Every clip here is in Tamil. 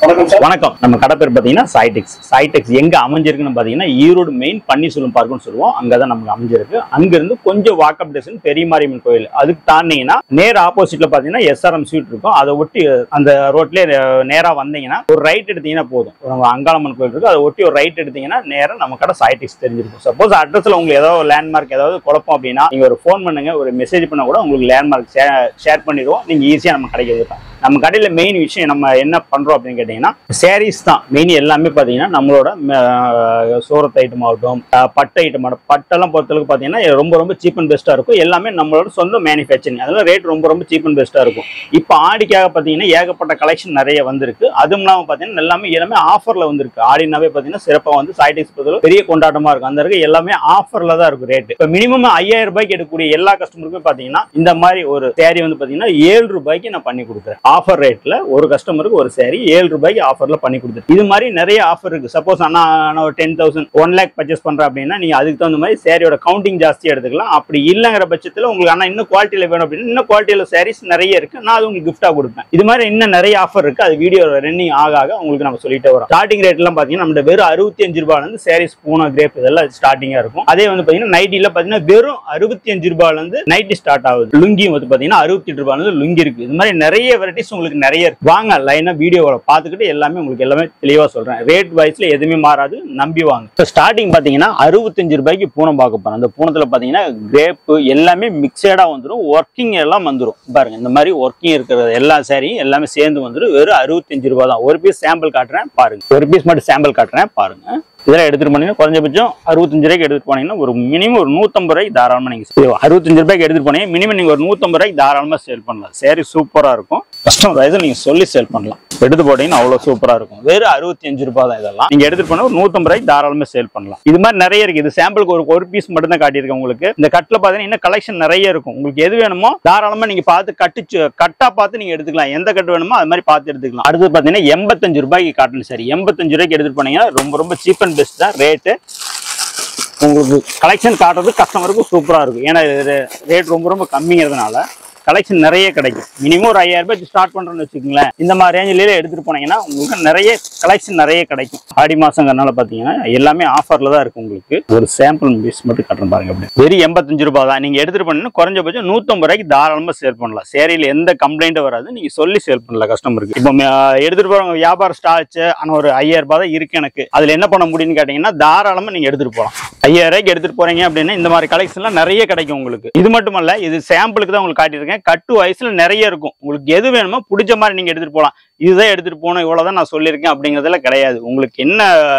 வணக்கம். நம்ம கடை பேர் பாத்தீங்கன்னா SAI TEX. SAI TEX எங்க அமைஞ்சிருக்குன்னு பாத்தீங்கன்னா ஈரோடு மெயின் பன்னீர்செல்வம் பார்க்னு சொல்லுவோம். அங்கதான் நமக்கு அமைஞ்சிருக்கு. அங்க இருந்து கொஞ்சம் வாக்கப் டிஸ்டன்ஸ் பெரியமாரியம்மன் கோயில். அதுக்கு தாண்டிங்கன்னா நேர் ஆப்போசிட்ல பாத்தீங்கன்னா SRM ஸ்ட்ரீட் இருக்கும். அதை ஒட்டி அந்த ரோட்லயே நேரா வந்தீங்கன்னா ஒரு ரைட் எடுத்தீங்கன்னா போதும். அங்காளம்மன் கோயில் இருக்கு. அதை ஒட்டி ஒரு ரைட் எடுத்தீங்கன்னா நேரா நம்ம கடை SAI TEX தெரிஞ்சிருக்கும். சப்போஸ் அட்ரஸ்ல உங்களுக்கு ஏதாவது லேண்ட்மார்க் ஏதாவது குழப்பம் அப்படின்னா நீங்க ஒரு ஃபோன் பண்ணுங்க, ஒரு மெசேஜ் பண்ணா கூட உங்களுக்கு லேண்ட்மார்க் ஷேர் பண்ணிடுவோம். நீங்க ஈஸியா நம்ம கடைக்கு எடுக்கலாம். நம்ம கடையில மெயின் விஷயம் நம்ம என்ன பண்றோம் அப்படின்னு கேட்டீங்கன்னா சாரீஸ் தான் மெயின். எல்லாமே பாத்தீங்கன்னா நம்மளோட சோரத் ஐட்டம் ஆகட்டும், பட்டு ஐட்டம் ஆகட்டும், பட்டெல்லாம் பொறுத்தளவுக்கு பாத்தீங்கன்னா ரொம்ப ரொம்ப சீப் அண்ட் பெஸ்டா இருக்கும். எல்லாமே நம்மளோட சொந்த மேனுஃபேக்சரிங், அதனால ரேட் ரொம்ப ரொம்ப சீப் அண்ட் பெஸ்டா இருக்கும். இப்போ ஆடிக்காக பாத்தீங்கன்னா ஏகப்பட்ட கலெக்ஷன் நிறைய வந்திருக்கு. அதுவும் இல்லாம பாத்தீங்கன்னா எல்லாமே ஆஃபர்ல வந்திருக்கு. ஆடினாவே பாத்தீங்கன்னா சிறப்பா வந்து SAI TEX பெரிய கொண்டாட்டமா இருக்கும். அந்த இருக்கு எல்லாமே ஆஃபர்ல தான் இருக்கும் ரேட். இப்போ மினிமம் 5000 ரூபாய்க்கு எடுக்கக்கூடிய எல்லா கஸ்டமருக்குமே பாத்தீங்கன்னா இந்த மாதிரி ஒரு சேரீ வந்து பாத்தீங்கன்னா 7 ரூபாய்க்கு நான் பண்ணி கொடுக்குறேன். ஆஃபர் ரேட்ல ஒரு கஸ்டமருக்கு ஒரு சாரி 7 ரூபாய்க்கு ஆஃபர்ல பண்ணி கொடுத்துரு. இது மாதிரி நிறைய ஆஃபர் இருக்கு. சப்போஸ் நான் ஒரு 10,000 1 லேக் பர்ச்சேஸ் பண்றேன் அப்படின்னா நீங்க அதுக்கு தகுந்த மாதிரி சாரியோட கவுண்டிங் ஜாஸ்தி எடுத்துக்கலாம். அப்படி இல்லைங்கிற பட்சத்தில் உங்களுக்கு ஆனா இன்னும் குவாலிட்டியில வேணும் அப்படின்னா இன்னும் குவாலிட்டியில சாரீஸ் நிறைய இருக்கு. நான் அது உங்களுக்கு கிஃப்டா கொடுப்பேன். இது மாதிரி இன்னும் நிறைய ஆஃபர் இருக்கு. அது வீடியோ ரன்னிங் ஆக உங்களுக்கு நம்ம சொல்லிட்டே வரோம். ஸ்டார்டிங் ரேட் எல்லாம் பாத்தீங்கன்னா நம்ம வெறும் 65 ரூபாயில இருந்து சாரீஸ் பூனா கிரேப் இதெல்லாம் ஸ்டார்டிங்கா இருக்கும். அதே வந்து பாத்தீங்கன்னா நைட்டில பாத்தீங்கன்னா வெறும் 65 ரூபாயில இருந்து நைட்டி ஸ்டார்ட் ஆகுது. லுங்கி வந்து பாத்தீங்கன்னா 68 ரூபாயில இருந்து லுங்கி இருக்கு. இது மாதிரி நிறைய வெரைட்டிஸ் உங்களுக்கு நிறைய இருக்கு. வாங்க லைனா வீடியோவை பார்த்துக்கிட்டு எல்லாமே உங்களுக்கு எல்லாமே தெளிவா சொல்றேன். ரேட் வைஸ்ல எதுவுமே மாறாது, நம்பி வாங்க. இப்போ ஸ்டார்டிங் பாத்தீங்கன்னா 65 ரூபாய்க்கு பூனம் பார்க்க போறோம். அந்த பூனத்துல பாத்தீங்கன்னா கிரேப் எல்லாமே மிக்சடா வந்துடும். ஒர்க்கிங் எல்லாம் வந்துடும். பாருங்க இந்த மாதிரி ஒர்க்கிங் இருக்கிற எல்லா சாரியும் எல்லாமே சேர்ந்து வந்துடும். வெறும் 65 ரூபாய் தான். ஒரு பீஸ் சாம்பிள் காட்டுறேன் பாருங்க. ஒரு பீஸ் மட்டும் சாம்பிள் காட்டுறேன் பாருங்க. இதெல்லாம் எடுத்துட்டு போனீங்கன்னா குறைஞ்சபட்சம் 65 ரூபாய்க்கு எடுத்துட்டு போனீங்கன்னா ஒரு மினிமம் ஒரு 150 ரூபாய்க்கு தாராளமா நீங்க 65 ரூபாய்க்கு எடுத்துட்டு போனீங்க மினிமம் நீங்க ஒரு 150 ரூபாய்க்கு தாராளமா சேல் பண்ணலாம். சாரி சூப்பரா இருக்கும். கஸ்டமர் வைஸ் நீங்க சொல்லி சேல் பண்ணலாம். எடுத்து போட்டீங்கன்னா அவ்வளவு சூப்பரா இருக்கும். வெறும் 65 ரூபாய் தான். இதெல்லாம் நீங்க எடுத்துட்டு போனா ஒரு 150 ரூபாய்க்கு தாராளமா சேல் பண்ணலாம். இது மாதிரி நிறைய இருக்கு. இது சாம்பிளுக்கு ஒரு பீஸ் மட்டும் தான் காட்டியிருக்கேன் உங்களுக்கு. இந்த கட்ல பாத்தீங்கன்னா இன்னும் கலெக்ஷன் நிறைய இருக்கும். உங்களுக்கு எது வேணுமோ தாராளமா நீங்க பார்த்து கட்டா பார்த்து நீங்க எடுத்துக்கலாம். எந்த கட்டு வேணுமோ அது மாதிரி பார்த்து எடுத்துக்கலாம். அடுத்து பாத்தீங்கன்னா 85 ரூபாய்க்கு காட்டன் சாரி 85 ரூபாய்க்கு எடுத்துட்டு போனீங்கன்னா ரொம்ப ரொம்ப சீப் அண்ட் பெஸ்ட் தான் ரேட்டு. உங்களுக்கு கலெக்ஷன் காட்டுறது கஸ்டமருக்கு சூப்பரா இருக்கும். ஏன்னா ரேட் ரொம்ப ரொம்ப கம்மிங்கிறதுனால கலெக்ஷன் நிறைய கிடைக்கும். மினிமம் ஒரு 5000 ரூபாய்க்கு ஸ்டார்ட் பண்றோம்னு வச்சுக்கோங்களேன். இந்த மாதிரி ரேஞ்சிலேயே எடுத்துட்டு போனீங்கன்னா உங்களுக்கு நிறைய கலெக்ஷன் நிறைய கிடைக்கும். ஆடி மாசங்கிறனால பாத்தீங்கன்னா எல்லாமே ஆஃபர்ல தான் இருக்கு. உங்களுக்கு ஒரு சாம்பிள் பீஸ் மட்டும் கட்டுறேன் பாருங்க. அப்படி வெறும் 85 ரூபாய் தான். நீங்க எடுத்துட்டு போனீங்கன்னா குறைஞ்சபட்சம் 150 ரூபாய்க்கு தாராளமா சேல் பண்ணலாம். சேரியில எந்த கம்ப்ளைண்ட்டும் வராது. நீங்க சொல்லி சேல் பண்ணலாம் கஸ்டமருக்கு. இப்போ எடுத்துட்டு போறவங்க வியாபாரம் ஸ்டார்ட் ஆனா ஒரு 5000 ரூபாய் தான் இருக்கு எனக்கு. அதுல என்ன பண்ண முடியும்னு கேட்டீங்கன்னா தாராளமா நீங்க எடுத்துட்டு போகலாம். 5000 ரூபாய்க்கு எடுத்துட்டு போறீங்க அப்படின்னா இந்த மாதிரி கலெக்ஷன்லாம் நிறைய கிடைக்கும் உங்களுக்கு. இது மட்டும் இல்ல, இது சாம்பிளுக்கு தான் உங்களுக்கு காட்டியிருக்கேன். கட்டு வயசுல நிறைய இருக்கும். உங்களுக்கு எது வேணுமோ பிடிச்ச மாதிரி நீங்க எடுத்துட்டு போகலாம். இதுதான் எடுத்துட்டு போகணும் இவ்வளவுதான் நான் சொல்லியிருக்கேன் அப்படிங்கறதுல கிடையாது. உங்களுக்கு என்ன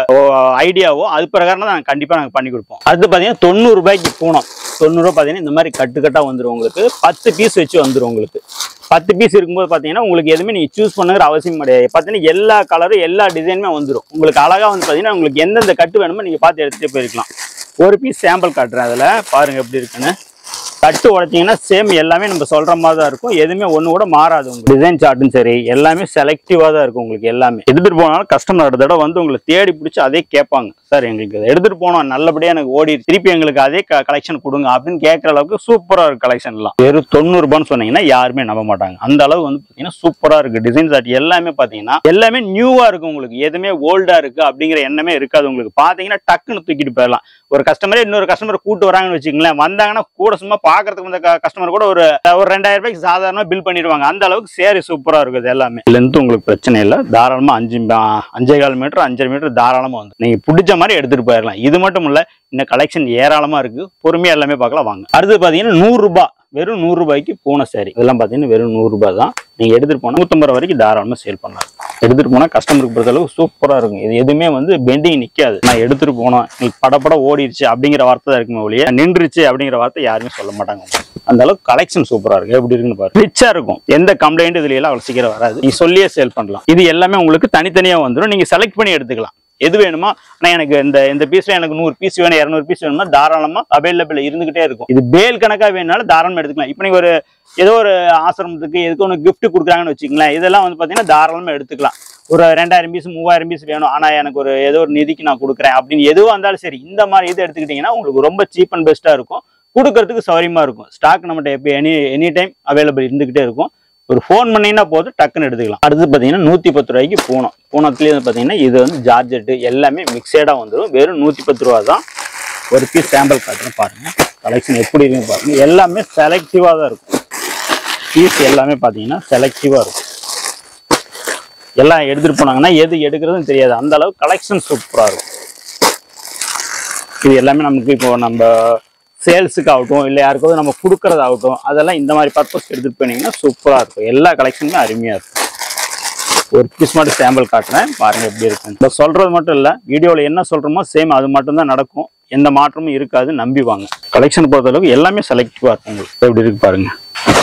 ஐடியாவோ அது பிரகாரம் தான் கண்டிப்பா நாங்க பண்ணி கொடுப்போம். அடுத்து பாத்தீங்கன்னா 90 ரூபாய்க்கு போனோம். 90 ரூபாய் பாத்தீங்கன்னா இந்த மாதிரி கட்டா வந்துடும். உங்களுக்கு 10 பீஸ் வச்சு வந்துடும். உங்களுக்கு 10 பீஸ் இருக்கும்போது பாத்தீங்கன்னா உங்களுக்கு எதுவுமே நீங்க சூஸ் பண்ணுங்கிற அவசியம் கிடையாது. பாத்தீங்கன்னா எல்லா கலரும் எல்லா டிசைனுமே வந்துடும். உங்களுக்கு அழகா வந்து பாத்தீங்கன்னா உங்களுக்கு எந்தெந்த கட்டு வேணுமோ நீங்க பார்த்து எடுத்துட்டு போயிருக்கலாம். ஒரு பீஸ் சாம்பிள் காட்டுறேன். அதுல பாருங்க எப்படி இருக்குன்னு. கட்டு உடைச்சிங்கன்னா சேம் எல்லாமே நம்ம சொல்ற மாதிரி தான் இருக்கும். எதுவுமே ஒண்ணு கூட மாறாது. உங்களுக்கு டிசைன் சார்ட்டும் சரி எல்லாமே செலக்டிவா தான் இருக்கும். உங்களுக்கு எல்லாமே எடுத்துட்டு போனாலும் கஸ்டமர் அடுத்த தடவை வந்து உங்களை தேடி பிடிச்சி அதே கேட்பாங்க. சார் எங்களுக்கு எடுத்துட்டு போனோம் நல்லபடியா எனக்கு ஓடி திருப்பி எங்களுக்கு அதே கலெக்ஷன் கொடுங்க அப்படின்னு கேட்கற அளவுக்கு சூப்பரா இருக்கு கலெக்ஷன் எல்லாம். வெறும் 90 ரூபான்னு சொன்னீங்கன்னா யாருமே நம்ப மாட்டாங்க. அந்த அளவு வந்து பாத்தீங்கன்னா சூப்பரா இருக்கு. டிசைன் சார்ட் எல்லாமே பாத்தீங்கன்னா எல்லாமே நியூவா இருக்கும். உங்களுக்கு எதுவுமே ஓல்டா இருக்கு அப்படிங்கிற எண்ணமே இருக்காது. உங்களுக்கு பாத்தீங்கன்னா டக்குன்னு தூக்கிட்டு போயிடலாம். ஒரு கஸ்டமரே இன்னொரு கஸ்டமர் கூட்டு வராங்கன்னு வச்சுக்கோங்களேன். வந்தாங்கன்னா கூட சும்மா பாக்குறதுக்கு வந்த கஸ்டமர் கூட ஒரு 2000 ரூபாய்க்கு சாதாரணமா பில் பண்ணிடுவாங்க. அந்த அளவுக்கு சேரி சூப்பரா இருக்குது. எல்லாமே லென்த் உங்களுக்கு பிரச்சனை இல்லை. தாராளமா 5.25 மீட்டர் 5.5 மீட்டர் தாராளமா வந்து நீங்க பிடிச்ச மாதிரி எடுத்துட்டு போயிடலாம். இது மட்டும் இல்ல, இந்த கலெக்ஷன் ஏராளமா இருக்கு. பொறுமையா எல்லாமே பார்க்கலாம் வாங்க. அடுத்து பாத்தீங்கன்னா 100 ரூபாய் வெறும் 100 ரூபாய்க்கு பூனை சாரி. இதெல்லாம் பாத்தீங்கன்னா வெறும் 100 ரூபாய் தான். நீங்க எடுத்துட்டு போனா 150 ரூபாய் வரைக்கும் தாராளமா சேல் பண்ணலாம். எடுத்துட்டு போனா கஸ்டமருக்கு பொறுத்த அளவுக்கு சூப்பரா இருக்கும். இது எதுவுமே வந்து பெண்டிங் நிக்காது. நான் எடுத்துட்டு போனோம் எனக்கு படப்பட ஓடிடுச்சு அப்படிங்கிற வார்த்தை தான் இருக்குமே ஒழிய நின்றுச்சு அப்படிங்கிற வார்த்தை யாருமே சொல்ல மாட்டாங்க. அந்த அளவுக்கு கலெக்ஷன் சூப்பரா இருக்கு. எப்படி இருக்குன்னு பாருங்க. ரிச்சா இருக்கும். எந்த கம்ப்ளைண்ட் இதுல எல்லாம் அவ்வளவு சீக்கிரம் வராது. நீ சொல்லியே சேல் பண்ணலாம். இது எல்லாமே உங்களுக்கு தனித்தனியா வந்துடும். நீங்க செலக்ட் பண்ணி எடுத்துக்கலாம். எது வேணுமா ஆனா எனக்கு இந்த பீஸ்ல எனக்கு 100 பீஸ் வேணும் 200 பீஸ் வேணுமா தாராளமா அவைலபிள் இருந்துகிட்டே இருக்கும். இது பேல் கணக்கா வேணும்னாலும் தாராளமா எடுத்துக்கலாம். இப்போ நீங்க ஏதோ ஒரு ஆசிரமத்துக்கு எதுக்கு ஒன்று கிஃப்ட் கொடுக்குறாங்கன்னு வச்சுங்களேன். இதெல்லாம் வந்து பாத்தீங்கன்னா தாராளமா எடுத்துக்கலாம். ஒரு 2000 பீஸ் 3000 பீஸ் வேணும் ஆனா எனக்கு ஒரு ஏதோ ஒரு நிதிக்கு நான் கொடுக்குறேன் அப்படின்னு எதுவா இருந்தாலும் சரி இந்த மாதிரி இது எடுத்துக்கிட்டீங்கன்னா உங்களுக்கு ரொம்ப சீப் அண்ட் பெஸ்டா இருக்கும். கொடுக்கறதுக்கு சௌரியமா இருக்கும். ஸ்டாக் நம்மகிட்ட எப்போ எனி டைம் அவைலபிள் இருந்துகிட்டே இருக்கும். ஒரு ஃபோன் பண்ணீங்கன்னா போதும் டக்குன்னு எடுத்துக்கலாம். அடுத்து பார்த்தீங்கன்னா 110 ரூபாய்க்கு பூனம். பூனத்துலேயே வந்து பார்த்தீங்கன்னா இது வந்து ஜார்ஜெட்டு எல்லாமே மிக்சடாக வந்துடும். வெறும் 110 ரூபா தான். ஒரு பீஸ் சாம்பிள் காட்டுறேன் பாருங்கள். கலெக்ஷன் எப்படி இருக்குன்னு பாருங்கள். எல்லாமே செலக்டிவாக தான் இருக்கும். பீஸ் எல்லாமே பார்த்தீங்கன்னா செலக்டிவாக இருக்கும். எல்லாம் எடுத்துகிட்டு போனாங்கன்னா எது எடுக்கிறதுன்னு தெரியாது, அந்த அளவுக்கு கலெக்ஷன் சூப்பராக இருக்கும். இது எல்லாமே நமக்கு இப்போ நம்ம சேல்ஸுக்கு ஆகட்டும், இல்லை யாருக்காவது நம்ம கொடுக்குறதாகட்டும், அதெல்லாம் இந்த மாதிரி பர்பஸ் எடுத்துகிட்டு போனீங்கன்னா சூப்பராக இருக்கும். எல்லா கலெக்ஷனுமே அருமையாக இருக்கும். ஒரு பீஸ் மட்டும் சாம்பிள் காட்டுறேன் பாருங்கள் எப்படி இருக்குன்னு. இப்போ சொல்கிறது மட்டும் இல்லை, வீடியோவில் என்ன சொல்கிறோமோ சேம் அது மட்டும்தான் நடக்கும். எந்த மாற்றமும் இருக்காது, நம்பி வாங்க. கலெக்ஷன் பொறுத்தளவுக்கு எல்லாமே செலக்டிவாக இருக்கும். உங்களுக்கு எப்படி இருக்கு பாருங்கள்.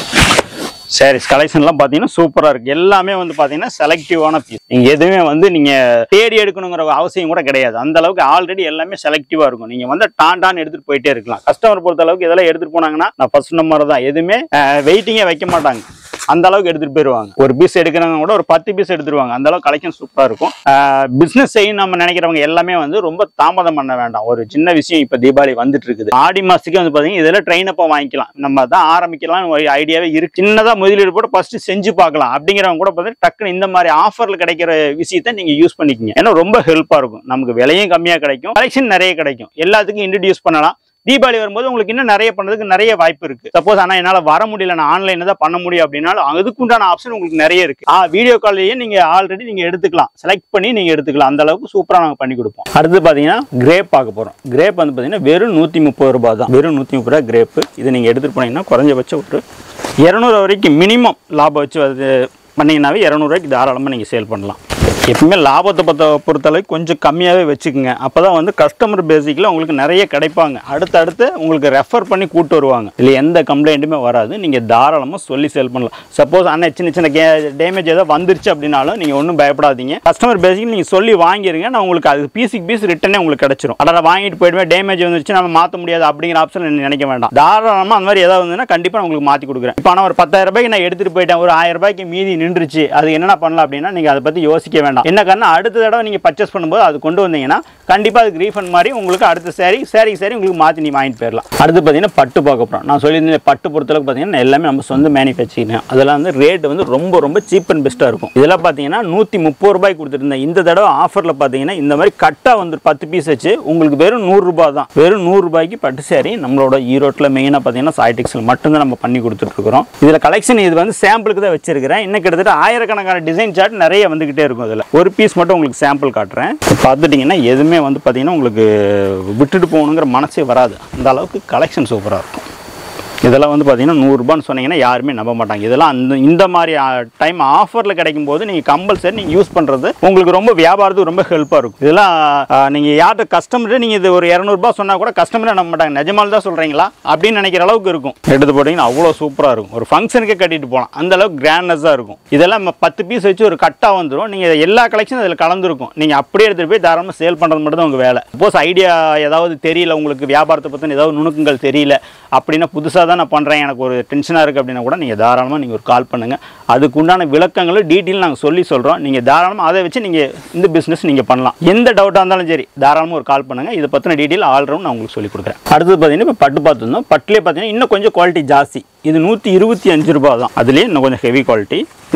சாரீஸ் கலெக்ஷன்லாம் பார்த்தீங்கன்னா சூப்பராக இருக்குது. எல்லாமே வந்து பார்த்தீங்கன்னா செலக்டிவான பீஸ். நீங்கள் எதுவுமே வந்து நீங்கள் தேடி எடுக்கணுங்கிற அவசியம் கூட கிடையாது. அந்த அளவுக்கு ஆல்ரெடி எல்லாமே செலக்டிவாக இருக்கும். நீங்கள் வந்து டான் எடுத்துகிட்டு போயிட்டே இருக்கலாம். கஸ்டமர் பொறுத்த அளவுக்கு இதெல்லாம் எடுத்துகிட்டு போனாங்கன்னா நான் ஃபர்ஸ்ட் நம்பர் தான், எதுவுமே வெயிட்டிங்கே வைக்க மாட்டாங்க. அந்த அளவுக்கு எடுத்துகிட்டு போயிடுவாங்க. ஒரு பீஸ் எடுக்கிறவங்க கூட ஒரு 10 பீஸ் எடுத்துருவாங்க. அந்த அளவுக்கு கலெக்ஷன் சூப்பராக இருக்கும். பிஸ்னஸ் செய்யணும் நம்ம நினைக்கிறவங்க எல்லாமே வந்து ரொம்ப தாமதம் பண்ண வேண்டாம். ஒரு சின்ன விஷயம், இப்போ தீபாவளி வந்துட்டு இருக்குது. ஆடி மாதத்துக்கு வந்து பார்த்தீங்கன்னா இதெல்லாம் ட்ரெயின் அப்போ வாங்கிக்கலாம். நம்ம தான் ஆரம்பிக்கலாம் ஒரு ஐடியாவே இருக்கு. சின்னதாக முதலீடு போட்டு ஃபர்ஸ்ட் செஞ்சு பார்க்கலாம் அப்படிங்கிறவங்க கூட பார்த்தீங்கன்னா டக்குன்னு இந்த மாதிரி ஆஃபரில் கிடைக்கிற விஷயத்தை நீங்கள் யூஸ் பண்ணிக்கங்க. ஏன்னா ரொம்ப ஹெல்ப்பாக இருக்கும். நமக்கு விலையும் கம்மியாக கிடைக்கும், கலெக்ஷன் நிறைய கிடைக்கும். எல்லாத்துக்கும் இன்ட்ரடியூஸ் பண்ணலாம். தீபாவளி வரும்போது உங்களுக்கு இன்னும் நிறைய பண்ணுறதுக்கு நிறைய வாய்ப்பு இருக்கு. சப்போஸ் ஆனால் என்னால் வர முடியல, நான் ஆன்லைனில் தான் பண்ண முடியும் அப்படின்னாலும் அதுக்குண்டான ஆப்ஷன் உங்களுக்கு நிறைய இருக்கு. வீடியோ கால்லேயே நீங்கள் ஆல்ரெடி நீங்கள் எடுத்துக்கலாம், செலக்ட் பண்ணி நீங்கள் எடுத்துக்கலாம். அந்த அளவுக்கு சூப்பராக நாங்கள் பண்ணி கொடுப்போம். அடுத்து பார்த்தீங்கன்னா கிரேப் பார்க்க போகிறோம். கிரேப் வந்து பார்த்தீங்கன்னா வெறும் 130 ரூபா தான். வெறும் 130 ரூபா கிரேப்பு. இது நீங்கள் எடுத்துகிட்டு போனீங்கன்னா குறைஞ்சபட்சம் ஒரு 200 வரைக்கும் மினிமம் லாபம் வச்சு அது பண்ணிங்கன்னாவே 200 ரூபாய்க்கு தாராளமாக நீங்கள் சேல் பண்ணலாம். எப்பவுமே லாபத்தை பொறுத்தளவுக்கு கொஞ்சம் கம்மியாகவே வச்சுக்கோங்க. அப்போ தான் வந்து கஸ்டமர் பேசிக்கில் உங்களுக்கு நிறைய கிடைப்பாங்க. அடுத்தடுத்து உங்களுக்கு ரெஃபர் பண்ணி கூப்பிட்டு வருவாங்க. இல்லை எந்த கம்ப்ளைண்ட்டுமே வராது. நீங்கள் தாராளமாக சொல்லி சேல் பண்ணலாம். சப்போஸ் ஆனால் சின்ன சின்ன டேமேஜ் ஏதாவது வந்துருச்சு அப்படின்னாலும் நீங்கள் ஒன்றும் பயப்படாதீங்க. கஸ்டமர் பேசிக்கில் நீங்கள் சொல்லி வாங்கிடுங்க. நான் உங்களுக்கு அது பீஸுக்கு பீஸ் ரிட்டனே உங்களுக்கு கிடச்சிரும். அதை வாங்கிட்டு போயிடுவேன், டேமேஜ் வந்துருச்சு நம்ம மாற்ற முடியாது அப்படிங்கிற ஆப்ஷன் நினைக்க வேண்டாம். தாராளமாக அந்த மாதிரி ஏதாவது வந்துன்னா கண்டிப்பாக உங்களுக்கு மாற்றி கொடுக்குறேன். இப்போ ஆனால் ஒரு 10,000 ரூபாய்க்கு நான் எடுத்துகிட்டு போயிட்டேன், ஒரு 1000 ரூபாய்க்கு மீதி நின்றுச்சு, அது என்ன பண்ணலாம் அப்படின்னா நீங்கள் அதை பற்றி யோசிக்க வேண்டாம். என்ன காரணம், அடுத்த தடவை நீங்கள் பர்ச்சேஸ் பண்ணும்போது அது கொண்டு வந்தீங்கன்னா கண்டிப்பாக அதுக்கு ரீஃபண்ட் மாதிரி உங்களுக்கு அடுத்த சாரி உங்களுக்கு மாற்றி நீ வாங்கிட்டு போயிடலாம். அடுத்து பார்த்தீங்கன்னா பட்டு பார்க்க போகிறோம். நான் சொல்லியிருந்தேன் பட்டு பொறுத்தளவுக்கு பார்த்தீங்கன்னா எல்லாமே நம்ம சொந்த மேனுஃபேக்சரிங். அதெல்லாம் வந்து ரேட் வந்து ரொம்ப சீப் அண்ட் பெஸ்ட்டாக இருக்கும். இதெல்லாம் பார்த்தீங்கன்னா 130 ரூபாய்க்கு கொடுத்துருந்தேன். இந்த தடவை ஆஃபரில் பார்த்தீங்கன்னா இந்த மாதிரி கட்டாக வந்து 10 பீஸ் வச்சு உங்களுக்கு வெறும் 100 ரூபா தான். வெறும் 100 ரூபாய்க்கு பட்டு சாரி நம்மளோட ஈரோட்டில் மெயினாக பார்த்தீங்கன்னா சாய் டெக்ஸில் மட்டும்தான் நம்ம பண்ணி கொடுத்துட்ருக்குறோம். இதில் கலெக்ஷன் இது வந்து சாம்பிளுக்கு தான் வச்சிருக்கிறேன். இன்னும் கிட்டத்தட்ட ஆயிரக்கணக்கான டிசைன் சார்ட் நிறைய வந்துகிட்டே இருக்கும். அதில் ஒரு பீஸ் மட்டும் உங்களுக்கு சாம்பிள் காட்டுறேன். பார்த்துட்டிங்கன்னா எதுவுமே வந்து பார்த்தீங்கன்னா உங்களுக்கு விட்டுட்டு போகணுங்கிற மனசே வராது. அந்த அளவுக்கு கலெக்ஷன் சூப்பராக இருக்கும். இதெல்லாம் வந்து பார்த்தீங்கன்னா 100 ரூபான்னு சொன்னீங்கன்னா யாருமே நம்ப மாட்டாங்க. இதெல்லாம் இந்த மாதிரி டைம் ஆஃபரில் கிடைக்கும் போது நீங்கள் கம்பல்சரி நீங்கள் யூஸ் பண்ணுறது உங்களுக்கு ரொம்ப வியாபாரத்துக்கு ரொம்ப ஹெல்ப்பாக இருக்கும். இதெல்லாம் நீங்கள் யார்கிட்ட கஸ்டமர்கிட்ட நீங்கள் இது ஒரு 200 ரூபா சொன்னால் கூட கஸ்டமரே நம்ப மாட்டாங்க. நிஜமால் தான் சொல்கிறீங்களா அப்படின்னு நினைக்கிற அளவுக்கு இருக்கும். எடுத்து போட்டிங்கன்னா அவ்வளோ சூப்பராக இருக்கும். ஒரு ஃபங்க்ஷனுக்கே கட்டிட்டு போகலாம், அந்த அளவுக்கு கிராண்ட்னஸாக இருக்கும். இதெல்லாம் 10 பீஸ் வச்சு ஒரு கட்டாக வந்துடும். நீங்கள் எல்லா கலெக்ஷனும் அதில் கலந்துருக்கும். நீங்கள் அப்படியே எடுத்துகிட்டு போய் தாராளமாக சேல் பண்ணுறது மட்டும் தான் உங்கள் வேலை. சப்போஸ் ஐடியா ஏதாவது தெரியல, உங்களுக்கு வியாபாரத்தை பற்றின ஏதாவது நுணுக்கங்கள் தெரியல அப்படின்னா, புதுசாக தான் நான் பண்ணுறேன், எனக்கு ஒரு டென்ஷனாக இருக்குது அப்படின்னா கூட நீங்கள் தாராளமாக நீங்கள் ஒரு கால் பண்ணுங்கள். அதுக்கு உண்டான விளக்கங்களும் டீட்டெயில் நாங்கள் சொல்கிறோம். நீங்கள் தாராளமாக அதை வச்சு நீங்கள் இந்த பிஸ்னஸ் நீங்கள் பண்ணலாம். எந்த டவுட்டாக இருந்தாலும் சரி தாராளமாக ஒரு கால் பண்ணுங்கள். இதை பற்றின டீட்டெயில் ஆல்ரவுண்ட் நான் உங்களுக்கு சொல்லிக் கொடுக்குறேன். அடுத்தது பார்த்தீங்கன்னா இப்போ பட்டு பார்த்துருந்தோம். பட்டுலேயே பார்த்தீங்கன்னா இன்னும் கொஞ்சம் குவாலிட்டி ஜாஸ்தி. இது 125 ரூபா தான். அதுலேயே இன்னும் கொஞ்சம் ஹெவி குவாலிட்டி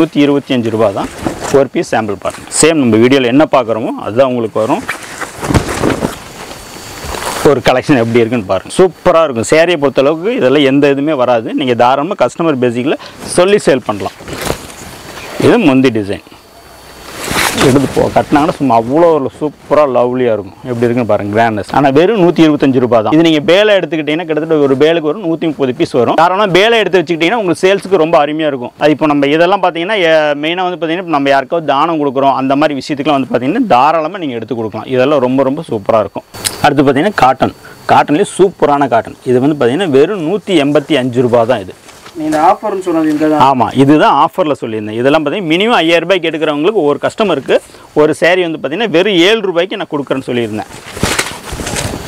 125 ரூபா தான். ஒரு பீஸ் சாம்பிள் பாருங்கள். சேம் நம்ம வீடியோவில் என்ன பார்க்குறோமோ அதுதான் உங்களுக்கு வரும். ஒரு கலெக்ஷன் எப்படி இருக்குன்னு பாருங்கள். சூப்பராக இருக்கும். சேரியை பொறுத்தளவுக்கு இதெல்லாம் எந்த இதுவுமே வராது. நீங்கள் தாராளமாக கஸ்டமர் பேசிக்கில் சொல்லி சேல் பண்ணலாம். இது முந்தி டிசைன் எடுத்து கட்டினாங்கன்னா சும்மா அவ்வளோ ஒரு சூப்பராக லவ்லியாக இருக்கும். எப்படி இருக்குன்னு பாருங்கள், கிராண்ட்னஸ். ஆனால் வெறும் 125 ரூபா தான். இது நீங்கள் பேலை எடுத்துக்கிட்டிங்கன்னா கிட்டத்தட்ட ஒரு பேலுக்கு வரும் 130 பீஸ் வரும். தாராளமாக பேலை எடுத்து வச்சுக்கிட்டிங்கன்னா உங்களுக்கு சேல்ஸுக்கு ரொம்ப அருமையாக இருக்கும். அது இப்போ நம்ம இதெல்லாம் பார்த்தீங்கன்னா மெயினாக வந்து பார்த்தீங்கன்னா நம்ம யாருக்காவது தானம் கொடுக்குறோம், அந்த மாதிரி விஷயத்துக்குலாம் வந்து பார்த்தீங்கன்னா தாராளமாக நீங்கள் எடுத்து கொடுக்கலாம். இதெல்லாம் ரொம்ப சூப்பராக இருக்கும். அடுத்து பார்த்தீங்கன்னா காட்டன்லேயே சூப்பரான காட்டன். இது வந்து பார்த்தீங்கன்னா வெறும் 185 ரூபா தான். இது இந்த ஆஃபர்னு சொன்னது இந்த தான். ஆமாம், இதுதான் ஆஃபரில் சொல்லியிருந்தேன். இதெல்லாம் பார்த்தீங்கன்னா மினிமம் 5000 ரூபாய்க்கு எடுக்கிறவங்களுக்கு ஒரு கஸ்டமருக்கு ஒரு சேரீ வந்து பார்த்தீங்கன்னா வெறும் 7 ரூபாய்க்கு நான் கொடுக்குறேன்னு சொல்லியிருந்தேன்.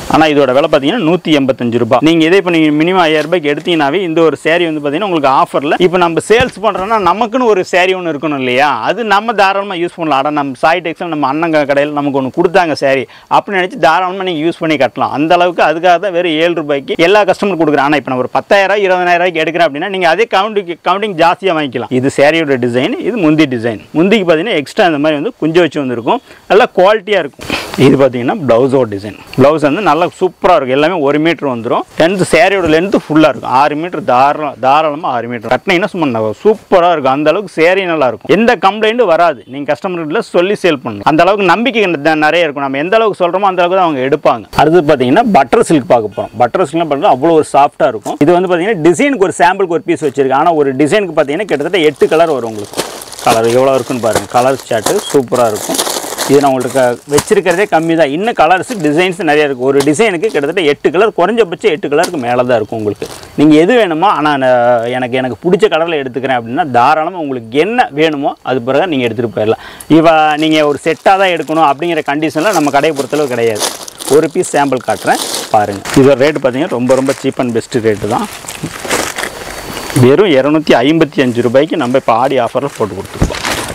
ஆனால் இதோட விலை பார்த்தீங்கன்னா 185 ரூபாய். நீங்கள் இதே இப்போ நீங்கள் மினிமம் 5000 ரூபாய்க்கு எடுத்தீங்கன்னாவே இந்த ஒரு சேரீ வந்து பார்த்தீங்கன்னா உங்களுக்கு ஆஃபரில் இப்போ நம்ம சேல்ஸ் பண்ணுறோன்னா நமக்குன்னு ஒரு சேரீ ஒன்று இருக்கணும் இல்லையா, அது நம்ம தாராளமாக யூஸ் பண்ணலாம். ஆனால் நம்ம சாய் டெக்ஸில் நம்ம அண்ணங்க கடையில் நமக்கு ஒன்று கொடுத்தாங்க சேரீ அப்படின்னு நினச்சி தாராளமாக நீங்கள் யூஸ் பண்ணி கட்டலாம். அந்த அளவுக்கு அதுக்காக தான் வெறும் 7 ரூபாய்க்கு எல்லா கஸ்டமர் கொடுக்குறேன். ஆனால் இப்போ நான் ஒரு 10,000 20,000 ரூபாய்க்கு எடுக்கிறேன் அப்படின்னா நீங்கள் அதே கவுண்டிங் ஜாஸ்தியாக வாங்கிக்கலாம். இது சேரீயோட டிசைன், இது முந்தி டிசைன். முந்திக்கு பார்த்தீங்கன்னா எக்ஸ்ட்ரா இந்த மாதிரி வந்து குஞ்சு வச்சு வந்துருக்கும், நல்லா குவாலிட்டியாக இருக்கும். இது பார்த்தீங்கன்னா ப்ளவுஸோட டிசைன். ப்ளவுஸ் வந்து நல்லா சூப்பராக இருக்கும். எல்லாமே 1 மீட்டர் வந்துடும். லென்த் சேரீயோட லென்த்து ஃபுல்லாக இருக்கும். 6 மீட்டர் தாராளமாக 6 மீட்டர் கட்டினீங்கன்னா சும்மா சூப்பராக இருக்கும். அந்த அளவுக்கு சேரீ நல்லா இருக்கும். எந்த கம்ப்ளைண்ட்டும் வராது. நீங்கள் கஸ்டமர்கிட்ட சொல்லி சேல் பண்ணணும். அந்த அளவுக்கு நம்பிக்கை நிறைய இருக்கும். நம்ம எந்த அளவுக்கு சொல்கிறோமோ அந்த அளவுக்கு தான் அவங்க எடுப்பாங்க. அடுத்து பார்த்தீங்கன்னா பட்டர் சில்க் பார்க்க போகிறோம். பட்டர் சில்க்லாம் பார்த்தீங்கன்னா அவ்வளோ ஒரு சாஃப்டாக இருக்கும். இது வந்து பார்த்தீங்கன்னா டிசைனுக்கு ஒரு சாம்பிளுக்கு ஒரு பீஸ் வச்சிருக்கேன். ஆனால் ஒரு டிசைனுக்கு பார்த்தீங்கன்னா கிட்டத்தட்ட 8 கலர் வரும். உங்களுக்கு கலர் எவ்வளோ இருக்குன்னு பாருங்கள். கலர் சார்ட்டு சூப்பராக இருக்கும். இது நான் உங்களுக்கு வச்சிருக்கிறதே கம்மி தான். இன்னும் கலர்ஸ் டிசைன்ஸ் நிறைய இருக்குது. ஒரு டிசைனுக்கு கிட்டத்தட்ட 8 கலர், குறைஞ்சபட்சம் 8 கலருக்கு மேலே தான் இருக்கும் உங்களுக்கு. நீங்கள் எது வேணுமோ, ஆனால் எனக்கு பிடிச்ச கலரில் எடுத்துக்கிறேன் அப்படின்னா தாராளமாக உங்களுக்கு என்ன வேணுமோ அது பிறகு நீங்கள் எடுத்துகிட்டு போயிடலாம். இப்போ நீங்கள் ஒரு செட்டாக தான் எடுக்கணும் அப்படிங்கிற கண்டிஷனில் நம்ம கடையை பொறுத்தளவு கிடையாது. ஒரு பீஸ் சாம்பிள் காட்டுறேன் பாருங்கள். இதோட ரேட்டு பார்த்தீங்கன்னா ரொம்ப சீப் அண்ட் பெஸ்ட்டு ரேட்டு தான். வெறும் 255 ரூபாய்க்கு நம்ம இப்போ ஆடி ஆஃபரில் போட்டு கொடுத்துருக்கோம்.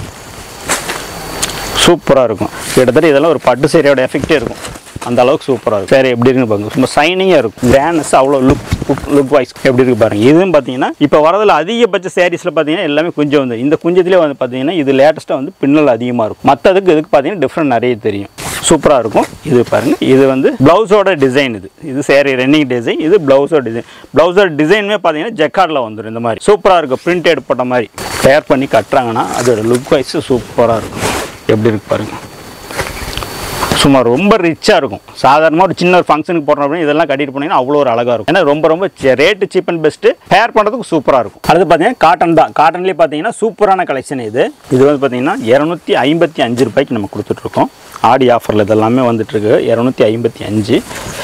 சூப்பராக இருக்கும். கிட்டத்தட்ட இதெல்லாம் ஒரு பட்டு சேரியோட எஃபெக்டே இருக்கும். அந்த அளவுக்கு சூப்பராக இருக்கும். சரி எப்படி இருக்குன்னு பாருங்க. ரொம்ப சைனிங்காக இருக்கும். கிராண்ட்னஸ் அவ்வளோ லுக் வைஸ் எப்படி இருக்குது பாருங்கள். இதுவும் பார்த்தீங்கன்னா இப்போ வரதில் அதிகபட்ச சேரீஸில் பார்த்தீங்கன்னா எல்லாமே குஞ்சம் வந்து இந்த குஞ்சத்திலே வந்து பார்த்தீங்கன்னா இது லேட்டஸ்ட்டாக வந்து பின்னல் அதிகமாக இருக்கும். மற்றதுக்கு இதுக்கு பார்த்தீங்கன்னா டிஃப்ரெண்ட் நிறைய தெரியும். சூப்பராக இருக்கும். இது பாருங்கள். இது வந்து ப்ளவுஸோட டிசைன். இது சேரீ ரன்னிங் டிசைன். இது ப்ளவுஸோட டிசைன். ப்ளவுஸோட டிசைனுமே பார்த்தீங்கன்னா ஜக்கார்டில் வந்துடும். இந்த மாதிரி சூப்பராக இருக்கும். பிரிண்டட் போட்ட மாதிரி தயார் பண்ணி கட்டுறாங்கன்னா அதோட லுக் வைஸ் சூப்பராக இருக்கும். எப்படி இருக்கு பாருங்கள். சும்மா ரொம்ப ரிச்சாக இருக்கும். சாதாரணமாக ஒரு சின்ன ஒரு ஃபங்க்ஷனுக்கு போடுறோம் அப்படின்னு இதெல்லாம் கட்டிட்டு போனீங்கன்னா அவ்வளோ ஒரு அழகாக இருக்கும். ஏன்னா ரொம்ப ரேட்டு சீப் அண்ட் பெஸ்ட்டு. பேர் பண்ணுறதுக்கு சூப்பராக இருக்கும். அடுத்து பார்த்தீங்கன்னா காட்டன் தான். காட்டன்லேயே பார்த்தீங்கன்னா சூப்பரான கலெக்ஷன் இது. இது வந்து பார்த்தீங்கன்னா 255 ரூபாய்க்கு நம்ம கொடுத்துட்ருக்கோம். ஆடி ஆஃபரில் இதெல்லாமே வந்துட்டுருக்கு. 255.